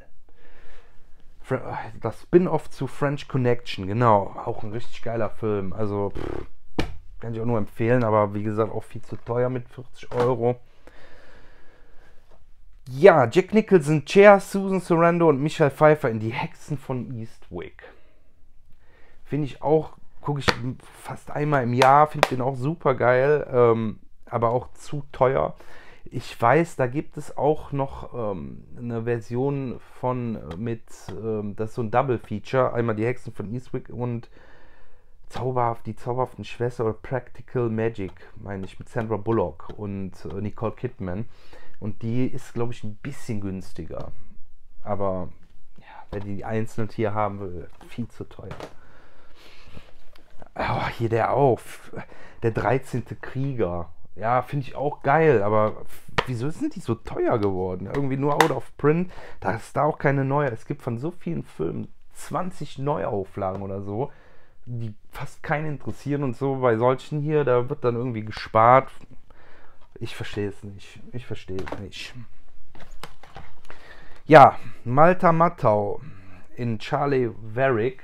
Das Spin-off zu French Connection, genau. Auch ein richtig geiler Film. Also, kann ich auch nur empfehlen, aber wie gesagt, auch viel zu teuer mit 40 Euro. Ja, Jack Nicholson, Cher, Susan Sarandon und Michelle Pfeiffer in Die Hexen von Eastwick. Finde ich auch, gucke ich fast einmal im Jahr, finde den auch super geil, aber auch zu teuer. Ich weiß, da gibt es auch noch eine Version das ist so ein Double Feature, einmal Die Hexen von Eastwick und die zauberhaften Schwester oder Practical Magic, meine ich, mit Sandra Bullock und Nicole Kidman. Und die ist, glaube ich, ein bisschen günstiger. Aber ja, wer die einzeln hier haben will, viel zu teuer. Oh, hier der der 13. Krieger. Ja, finde ich auch geil, aber wieso sind die so teuer geworden? Irgendwie nur out of print. Da ist da auch keine neue. Es gibt von so vielen Filmen 20 Neuauflagen oder so, die fast keinen interessieren und so. Bei solchen hier, da wird dann irgendwie gespart. Ich verstehe es nicht. Ja, Malta Matthau in Charlie Varick.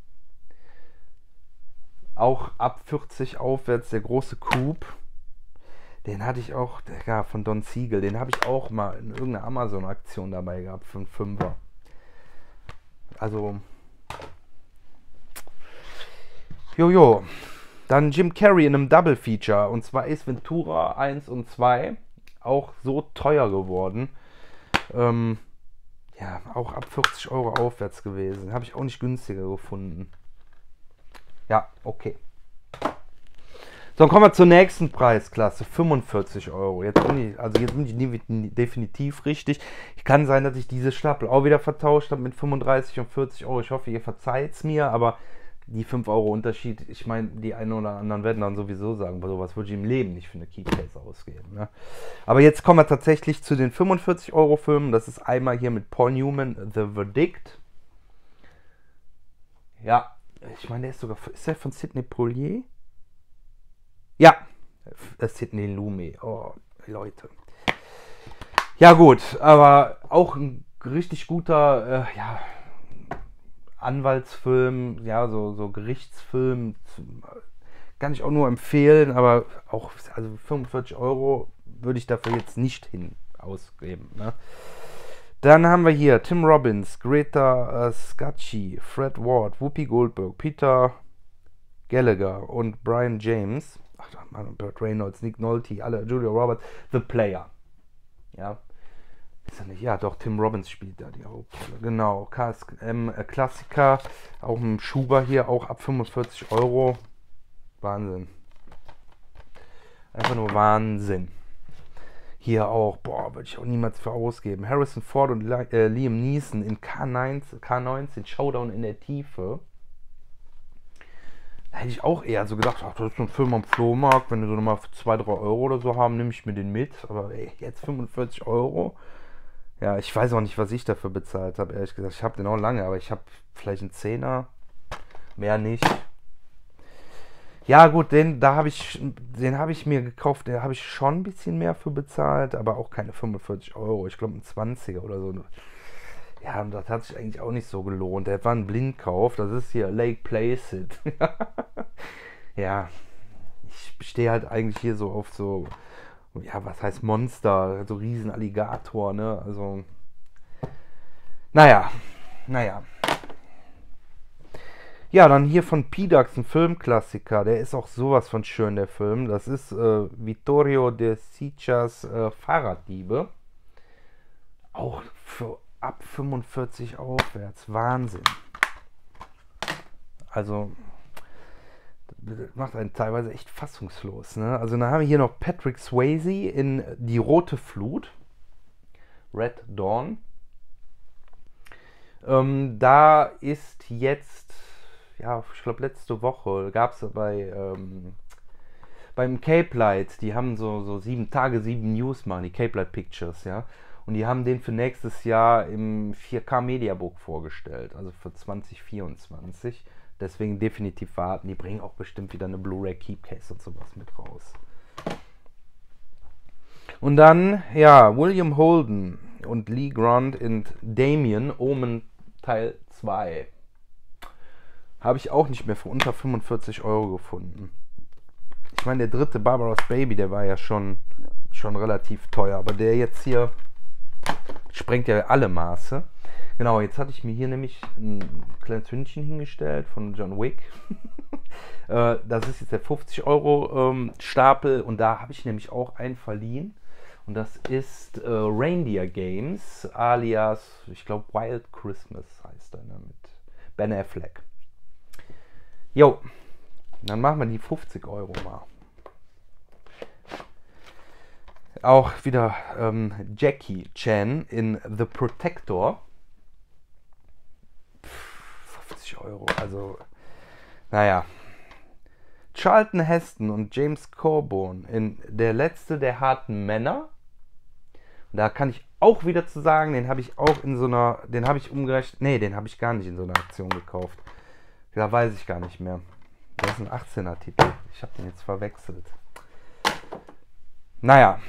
Auch ab 40 aufwärts, der große Coup. Den hatte ich auch, ja, von Don Siegel. Den habe ich auch mal in irgendeiner Amazon-Aktion dabei gehabt für einen Fünfer. Also, jojo. Dann Jim Carrey in einem Double Feature. Und zwar Ace Ventura 1 und 2. Auch so teuer geworden. Ja, auch ab 40 Euro aufwärts gewesen. Habe ich auch nicht günstiger gefunden. Ja, okay. So, dann kommen wir zur nächsten Preisklasse. 45 Euro. Jetzt bin ich definitiv richtig. Kann sein, dass ich diese Stapel auch wieder vertauscht habe mit 35 und 40 Euro. Ich hoffe, ihr verzeiht es mir, aber die 5 Euro Unterschied, ich meine, die einen oder anderen werden dann sowieso sagen, bei sowas würde ich im Leben nicht für eine Keepcase ausgeben. Ne? Aber jetzt kommen wir tatsächlich zu den 45 Euro Filmen. Das ist einmal hier mit Paul Newman, The Verdict. Ja, ich meine, ist der von Sidney Poitier? Ja, Sidney Lumet. Oh, Leute. Ja gut, aber auch ein richtig guter ja, Anwaltsfilm, ja, so Gerichtsfilm. Kann ich auch nur empfehlen, aber auch, also 45 Euro würde ich dafür jetzt nicht ausgeben. Ne? Dann haben wir hier Tim Robbins, Greta Scacchi, Fred Ward, Whoopi Goldberg, Peter Gallagher und Brian James. Ach, Burt Reynolds, Nick Nolte, alle, Julia Roberts, The Player. Ja. Ist er nicht? Ja, doch, Tim Robbins spielt da die Hauptrolle. Genau, KSM Klassiker, auch ein Schuber hier, auch ab 45 Euro. Wahnsinn. Einfach nur Wahnsinn. Hier auch, boah, würde ich auch niemals für ausgeben. Harrison Ford und Liam Neeson in K19, Showdown in der Tiefe. Da hätte ich auch eher so gedacht, ach, das ist so ein Film am Flohmarkt, wenn du so nochmal für 2, 3 Euro oder so haben, nehme ich mir den mit. Aber ey, jetzt 45 Euro. Ja, ich weiß auch nicht, was ich dafür bezahlt habe, ehrlich gesagt. Ich habe den auch lange, aber ich habe vielleicht einen Zehner. Mehr nicht. Ja gut, den habe ich mir gekauft, den habe ich schon ein bisschen mehr für bezahlt, aber auch keine 45 Euro. Ich glaube ein 20er oder so. Ja, und das hat sich eigentlich auch nicht so gelohnt. Der war ein Blindkauf, das ist hier Lake Placid. Ja, ich stehe halt eigentlich hier so auf so, ja, was heißt Monster, so riesen Alligator, ne? Also, naja. Ja, dann hier von P-Dux, ein Filmklassiker. Der ist auch sowas von schön, der Film. Das ist Vittorio de Sicas Fahrraddiebe. Auch für ab 45 aufwärts. Wahnsinn. Also, das macht einen teilweise echt fassungslos. Ne? Also, dann haben wir hier noch Patrick Swayze in Die Rote Flut. Red Dawn. Da ist jetzt, ja, ich glaube letzte Woche gab es beim Cape Light, die haben so 7 Tage, 7 News machen, die Cape Light Pictures, ja. Und die haben den für nächstes Jahr im 4K Mediabook vorgestellt, also für 2024. Deswegen definitiv warten. Die bringen auch bestimmt wieder eine Blu-ray Keepcase und sowas mit raus. Und dann, ja, William Holden und Lee Grant in Damien, Omen Teil 2. Habe ich auch nicht mehr für unter 45 Euro gefunden. Ich meine, der dritte Barbara's Baby, der war ja schon relativ teuer. Aber der jetzt hier sprengt ja alle Maße. Genau, jetzt hatte ich mir hier nämlich ein kleines Hündchen hingestellt von John Wick. Das ist jetzt der 50 Euro Stapel. Und da habe ich nämlich auch einen verliehen. Und das ist Reindeer Games, alias, ich glaube, Wild Christmas heißt er, ne, mit Ben Affleck. Jo, dann machen wir die 50 Euro mal. Auch wieder Jackie Chan in The Protector. 50 Euro, also, naja. Charlton Heston und James Coburn in Der letzte der harten Männer. Und da kann ich auch wieder zu sagen, den habe ich auch den habe ich umgerechnet, nee, den habe ich gar nicht in so einer Aktion gekauft. Da weiß ich gar nicht mehr. Das ist ein 18er Titel. Ich habe den jetzt verwechselt. Naja.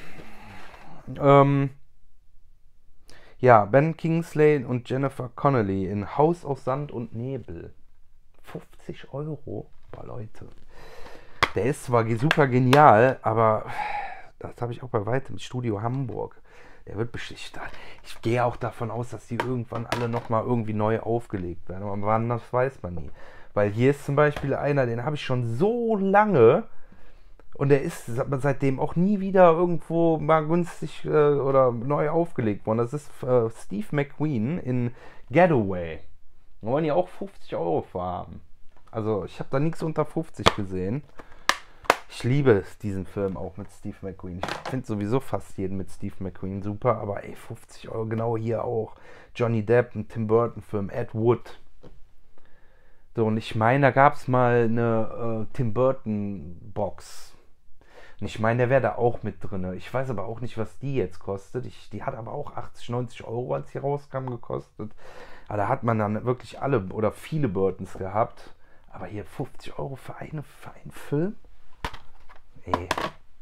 Ja, Ben Kingsley und Jennifer Connelly in Haus aus Sand und Nebel. 50 Euro? Boah, Leute. Der ist zwar super genial, aber das habe ich auch bei weitem. Studio Hamburg. Der wird bestimmt. Ich gehe auch davon aus, dass die irgendwann alle nochmal irgendwie neu aufgelegt werden. Aber wann, das weiß man nie. Weil hier ist zum Beispiel einer, den habe ich schon so lange und der ist seitdem auch nie wieder irgendwo mal günstig oder neu aufgelegt worden. Das ist Steve McQueen in Getaway. Da wollen die auch 50 Euro für haben. Also ich habe da nichts unter 50 gesehen. Ich liebe diesen Film auch mit Steve McQueen. Ich finde sowieso fast jeden mit Steve McQueen super, aber ey, 50 Euro, genau hier auch. Johnny Depp, ein Tim Burton Film, Ed Wood. So, und ich meine, da gab es mal eine Tim Burton Box. Und ich meine, der wäre da auch mit drin. Ich weiß aber auch nicht, was die jetzt kostet. Die hat aber auch 80, 90 Euro, als die rauskam, gekostet. Aber da hat man dann wirklich alle oder viele Burtons gehabt. Aber hier 50 Euro für einen Film? Nee.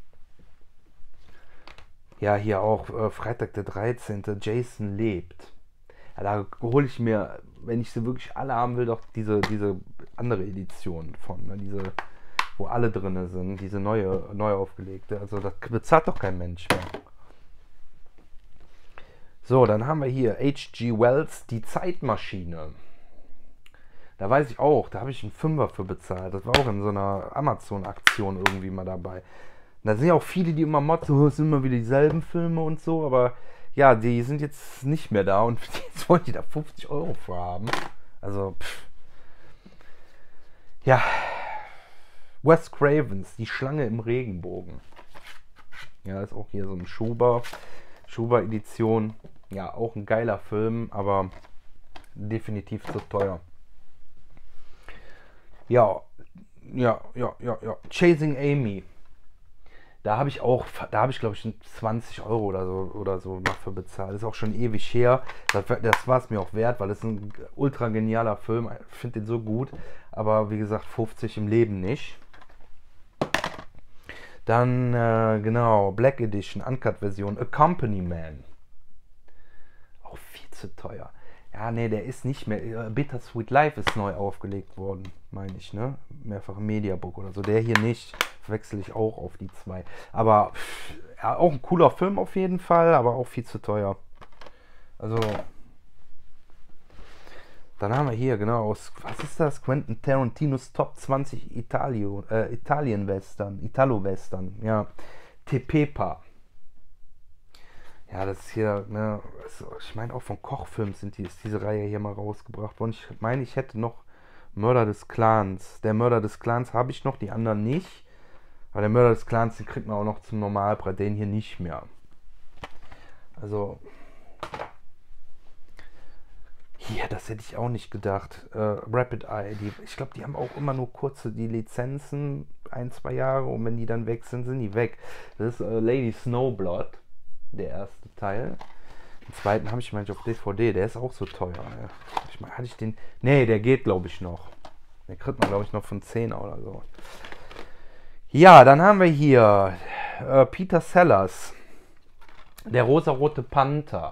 Ja, hier auch Freitag der 13. Jason lebt. Ja, da hole ich mir, wenn ich sie wirklich alle haben will, doch diese andere Edition von. Ne? Diese, wo alle drin sind. Diese neu aufgelegte. Also das bezahlt doch kein Mensch mehr. So, dann haben wir hier H.G. Wells, die Zeitmaschine. Da weiß ich auch, da habe ich einen Fünfer für bezahlt. Das war auch in so einer Amazon-Aktion irgendwie mal dabei. Da sind ja auch viele, die immer motzen, oh, es sind immer wieder dieselben Filme und so, aber ja, die sind jetzt nicht mehr da und jetzt wollen die da 50 Euro für haben. Also, ja. Wes Cravens, die Schlange im Regenbogen. Ja, ist auch hier so ein Schuber-Edition. Ja, auch ein geiler Film, aber definitiv zu teuer. Ja. Chasing Amy. Da habe ich glaube ich 20 Euro oder so noch für bezahlt. Das ist auch schon ewig her. Das war es mir auch wert, weil es ein ultra genialer Film. Ich finde den so gut. Aber wie gesagt, 50 im Leben nicht. Dann, genau, Black Edition, Uncut-Version, Accompaniment. Auch viel zu teuer. Ja, nee, der ist nicht mehr. Bittersweet Life ist neu aufgelegt worden, meine ich, ne? Mehrfach im Mediabook oder so. Der hier nicht. Wechsle ich auch auf die zwei. Aber ja, auch ein cooler Film auf jeden Fall, aber auch viel zu teuer. Also, dann haben wir hier, genau, was ist das? Quentin Tarantinos Top 20 Italien-Western, Italo-Western, ja. Tepepa. Ja, das ist hier, ne, ich meine auch von Kochfilms ist diese Reihe hier mal rausgebracht worden. Ich meine, ich hätte noch Mörder des Clans. Der Mörder des Clans habe ich noch, die anderen nicht. Aber der Mörder des Clans, den kriegt man auch noch zum Normalpreis, den hier nicht mehr. Also, hier, das hätte ich auch nicht gedacht. Rapid Eye, ich glaube, die haben auch immer nur die Lizenzen, 1-2 Jahre, und wenn die dann weg sind die weg. Das ist Lady Snowblood, der erste Teil. Den zweiten habe ich manchmal auf DVD, der ist auch so teuer. Ja. Ich meine, hatte ich den. Nee, der geht, glaube ich, noch. Den kriegt man, glaube ich, noch von 10 oder so. Ja, dann haben wir hier Peter Sellers, der rosarote Panther.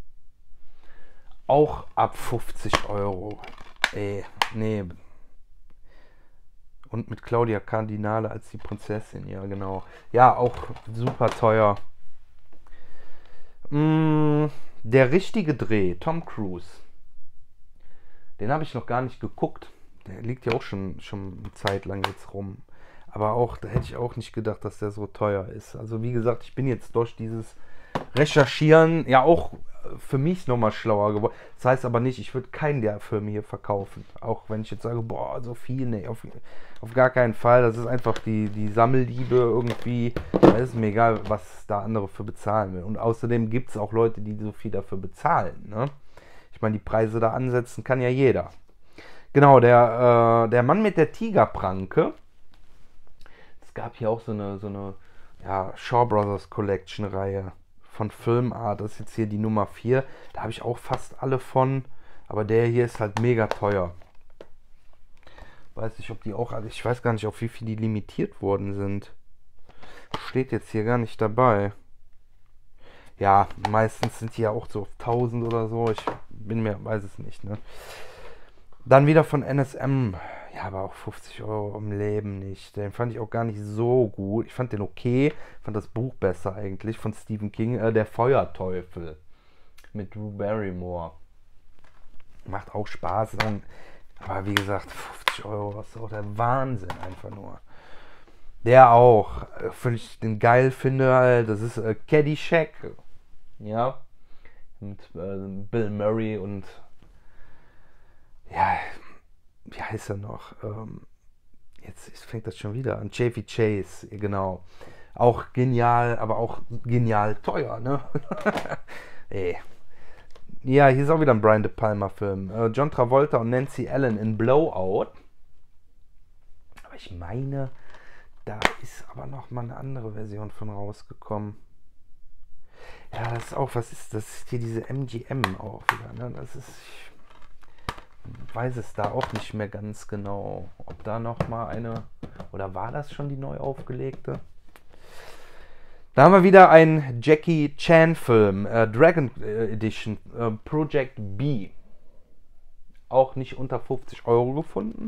Auch ab 50 Euro. Nee. Und mit Claudia Cardinale als die Prinzessin, ja genau. Ja, auch super teuer. Der richtige Dreh, Tom Cruise. Den habe ich noch gar nicht geguckt. Der liegt ja auch schon eine Zeit lang jetzt rum. Aber auch, da hätte ich auch nicht gedacht, dass der so teuer ist. Also wie gesagt, ich bin jetzt durch dieses Recherchieren ja auch für mich nochmal schlauer geworden. Das heißt aber nicht, ich würde keinen der Filme hier verkaufen. Auch wenn ich jetzt sage, boah, so viel, nee, auf gar keinen Fall. Das ist einfach die Sammelliebe irgendwie. Da ist mir egal, was da andere für bezahlen will. Und außerdem gibt es auch Leute, die so viel dafür bezahlen. Ne? Ich meine, die Preise da ansetzen kann ja jeder. Genau, der Mann mit der Tigerpranke. Es gab hier auch so eine ja, Shaw Brothers Collection Reihe von Filmart. Das ist jetzt hier die Nummer 4. Da habe ich auch fast alle von. Aber der hier ist halt mega teuer. Weiß nicht, ob die auch, also ich weiß gar nicht, auf wie viel die limitiert worden sind. Steht jetzt hier gar nicht dabei. Ja, meistens sind die ja auch so auf 1000 oder so. Ich weiß es nicht, ne? Dann wieder von NSM. Ja, aber auch 50 Euro im Leben nicht. Den fand ich auch gar nicht so gut. Ich fand den okay. Fand das Buch besser eigentlich von Stephen King. Der Feuerteufel mit Drew Barrymore. Macht auch Spaß. Aber wie gesagt, 50 Euro, was ist auch der Wahnsinn einfach nur. Der auch, wenn ich den geil finde, halt, das ist Caddyshack. Ja. Mit Bill Murray und ja, wie heißt er noch? Jetzt fängt das schon wieder an. Chevy Chase, genau. Auch genial, aber auch genial teuer, ne? Ey. Ja, hier ist auch wieder ein Brian De Palma Film. John Travolta und Nancy Allen in Blowout. Aber ich meine, da ist aber noch mal eine andere Version von rausgekommen. Ja, das ist auch, was ist das? Ist hier diese MGM auch wieder, ne? Das ist, ich weiß es da auch nicht mehr ganz genau, ob da noch mal eine, oder war das schon die neu aufgelegte? Da haben wir wieder einen Jackie Chan Film, Dragon Edition, Project B. Auch nicht unter 50 Euro gefunden.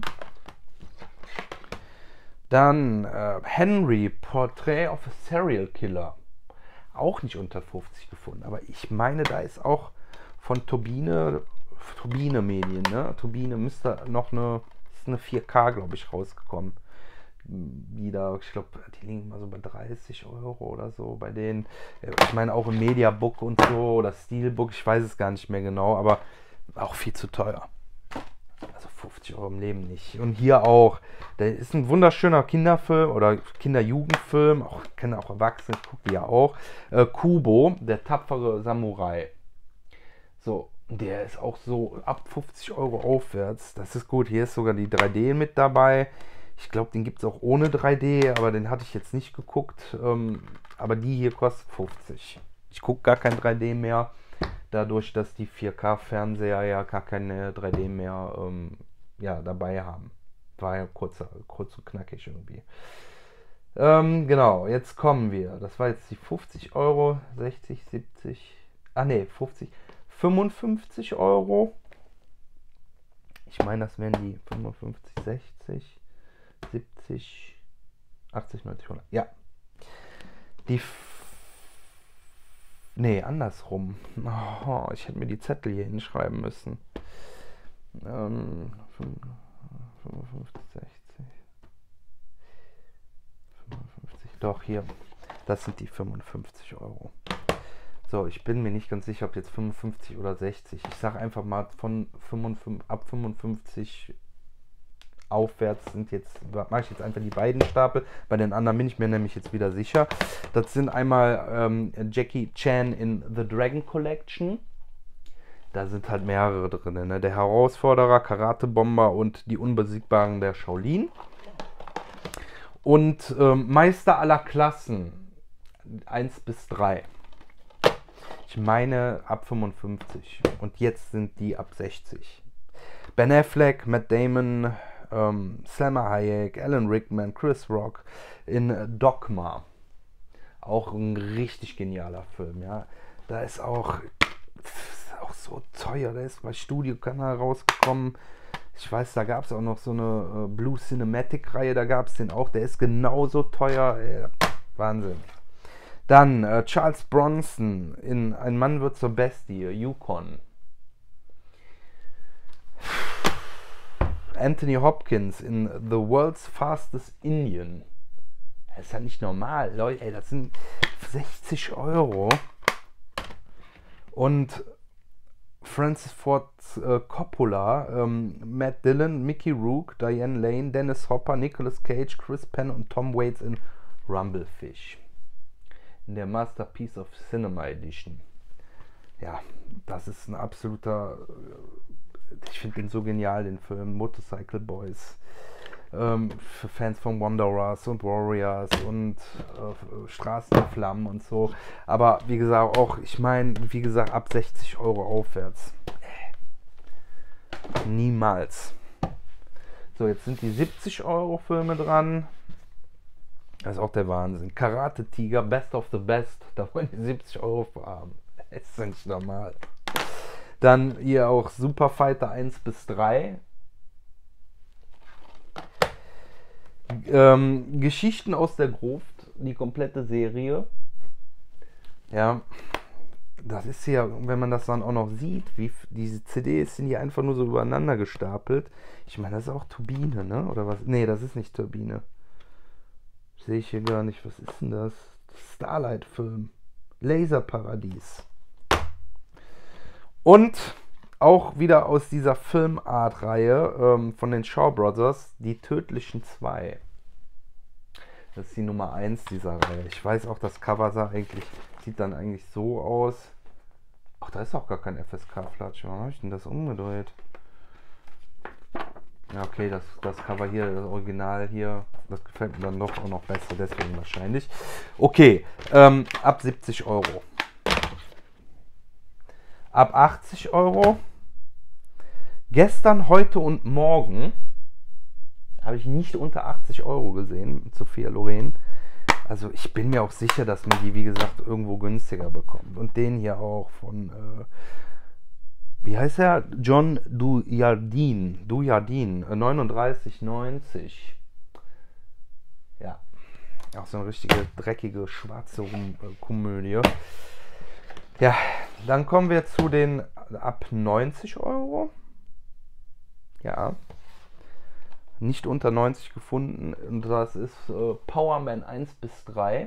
Dann Henry, Portrait of a Serial Killer. Auch nicht unter 50 gefunden. Aber ich meine, da ist auch von Turbine Medien, ne? Turbine müsste noch eine 4K, glaube ich, rausgekommen. Die da, ich glaube, die liegen mal so bei 30 Euro oder so bei denen. Ich meine auch im Mediabook und so oder Steelbook, ich weiß es gar nicht mehr genau, aber auch viel zu teuer. Also 50 Euro im Leben nicht. Und hier auch, der ist ein wunderschöner Kinderfilm oder Kinder-Jugendfilm, auch kennen auch Erwachsene, ich gucke die ja auch. Kubo, der tapfere Samurai. So, der ist auch so ab 50 Euro aufwärts. Das ist gut. Hier ist sogar die 3D mit dabei. Ich glaube, den gibt es auch ohne 3D, aber den hatte ich jetzt nicht geguckt. Aber die hier kostet 50. Ich gucke gar kein 3D mehr. Dadurch, dass die 4K-Fernseher ja gar keine 3D mehr dabei haben. War ja kurz und knackig irgendwie. Genau, jetzt kommen wir. Das war jetzt die 50 Euro, 60, 70. Ah ne, 50. 55 Euro. Ich meine, das wären die 55, 60, 70, 80, 90, 100. Ja. Andersrum. Oh, ich hätte mir die Zettel hier hinschreiben müssen. 55, 60, 55. Doch, hier. Das sind die 55 Euro. So, ich bin mir nicht ganz sicher, ob jetzt 55 oder 60. Ich sage einfach mal ab 55 aufwärts sind jetzt, mache ich jetzt einfach die beiden Stapel. Bei den anderen bin ich mir nämlich jetzt wieder sicher. Das sind einmal Jackie Chan in The Dragon Collection. Da sind halt mehrere drin. Ne? Der Herausforderer, Karate-Bomber und die Unbesiegbaren der Shaolin. Und Meister aller Klassen 1 bis 3. Ich meine ab 55 und jetzt sind die ab 60. Ben Affleck, Matt Damon, Salma Hayek, Alan Rickman, Chris Rock in Dogma. Auch ein richtig genialer Film, ja. Da ist auch so teuer, der ist bei Studio Canal rausgekommen. Ich weiß, da gab es auch noch so eine Blue Cinematic Reihe, da gab es den auch, der ist genauso teuer. Wahnsinn. Dann Charles Bronson in Ein Mann wird zur Bestie, Yukon. Anthony Hopkins in The World's Fastest Indian. Das ist ja nicht normal, Leute, das sind 60 Euro. Und Francis Ford Coppola, Matt Dillon, Mickey Rourke, Diane Lane, Dennis Hopper, Nicolas Cage, Chris Penn und Tom Waits in Rumblefish. In der Masterpiece of Cinema Edition. Ja, das ist ein absoluter, ich finde den so genial, den Film Motorcycle Boys. Für Fans von Wanderers und Warriors und Straßen in Flammen und so. Aber wie gesagt, auch, ich meine, wie gesagt, ab 60 Euro aufwärts. Niemals. So, jetzt sind die 70 Euro Filme dran. Das ist auch der Wahnsinn. Karate Tiger, Best of the Best. Da wollen die 70 Euro für haben. Das ist nicht normal. Dann hier auch Super Fighter 1 bis 3. Geschichten aus der Gruft. Die komplette Serie. Ja. Das ist ja, wenn man das dann auch noch sieht, wie diese CDs sind hier einfach nur so übereinander gestapelt. Ich meine, das ist auch Turbine, ne? Oder was? Nee, das ist nicht Turbine. Sehe ich hier gar nicht. Was ist denn das? Starlight-Film. Laserparadies. Und auch wieder aus dieser Filmart-Reihe von den Shaw Brothers, Die Tödlichen 2. Das ist die Nummer 1 dieser Reihe. Ich weiß auch, das Cover sieht dann eigentlich so aus. Ach, da ist auch gar kein FSK-Flatsch. Warum habe ich denn das umgedreht? Ja, okay, das Cover hier, das Original hier, das gefällt mir dann doch auch noch besser, deswegen wahrscheinlich. Okay, ab 70 Euro. Ab 80 Euro. Gestern, heute und morgen habe ich nicht unter 80 Euro gesehen, mit Sophia Loren. Also ich bin mir auch sicher, dass man die, wie gesagt, irgendwo günstiger bekommt. Und den hier auch von, wie heißt er? John Dujardin, 39,90. Ja, auch so eine richtige dreckige schwarze Komödie. Ja, dann kommen wir zu den ab 90 Euro. Ja, nicht unter 90 gefunden. Und das ist Power Man 1 bis 3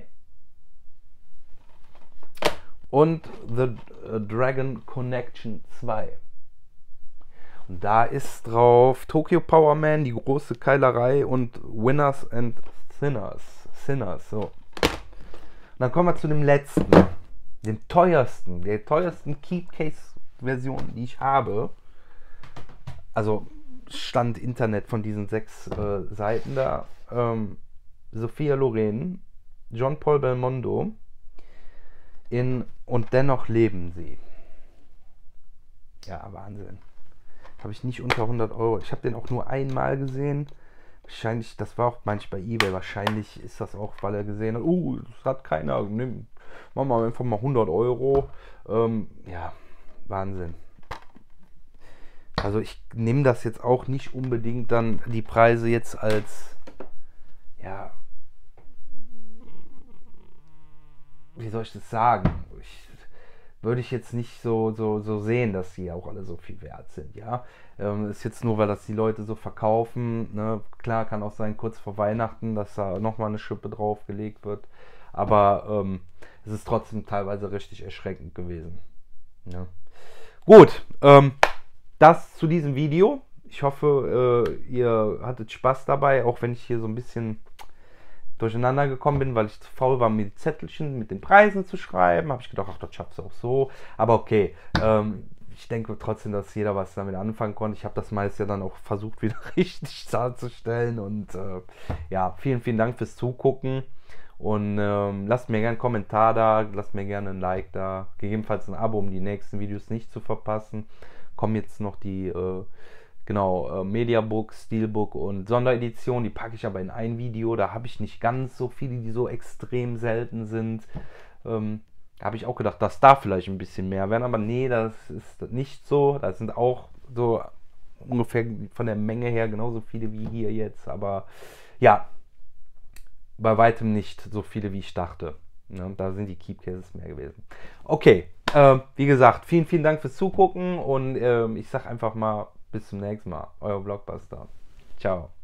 und The Dragon Connection 2. Und da ist drauf Tokyo Power Man, die große Keilerei und Winners and Sinners. So. Und dann kommen wir zu dem letzten, der teuersten Keepcase-Version, die ich habe. Also Stand Internet von diesen 6 Seiten da. Sophia Loren, John Paul Belmondo in Und dennoch leben sie. Ja, Wahnsinn. Habe ich nicht unter 100 Euro. Ich habe den auch nur einmal gesehen. Wahrscheinlich, das war auch manchmal bei eBay. Wahrscheinlich ist das auch, weil er gesehen hat, das hat keiner. Machen wir einfach mal 100 Euro. Ja, Wahnsinn. Also ich nehme das jetzt auch nicht unbedingt dann die Preise jetzt als, ja, wie soll ich das sagen? Würde ich jetzt nicht so sehen, dass die auch alle so viel wert sind, ja. Ist jetzt nur, weil das die Leute so verkaufen, ne? Klar, kann auch sein, kurz vor Weihnachten, dass da nochmal eine Schippe draufgelegt wird, aber es ist trotzdem teilweise richtig erschreckend gewesen. Ja. Gut, das zu diesem Video. Ich hoffe, ihr hattet Spaß dabei, auch wenn ich hier so ein bisschen durcheinander gekommen bin, weil ich zu faul war, mir die Zettelchen mit den Preisen zu schreiben. Habe ich gedacht, ach, das schaffst du auch so. Aber okay, ich denke trotzdem, dass jeder was damit anfangen konnte. Ich habe das meist ja dann auch versucht, wieder richtig darzustellen. Und ja, vielen, vielen Dank fürs Zugucken. Und lasst mir gerne einen Kommentar da, lasst mir gerne ein Like da, gegebenenfalls ein Abo, um die nächsten Videos nicht zu verpassen. Kommen jetzt noch die Mediabook, Steelbook und Sonderedition, die packe ich aber in ein Video. Da habe ich nicht ganz so viele, die so extrem selten sind. Habe ich auch gedacht, dass da vielleicht ein bisschen mehr werden, aber nee, das ist nicht so. Da sind auch so ungefähr von der Menge her genauso viele wie hier jetzt, aber ja, bei weitem nicht so viele, wie ich dachte. Ja, da sind die Keepcases mehr gewesen. Okay, wie gesagt, vielen, vielen Dank fürs Zugucken und ich sag einfach mal bis zum nächsten Mal. Euer Blockbuster. Ciao.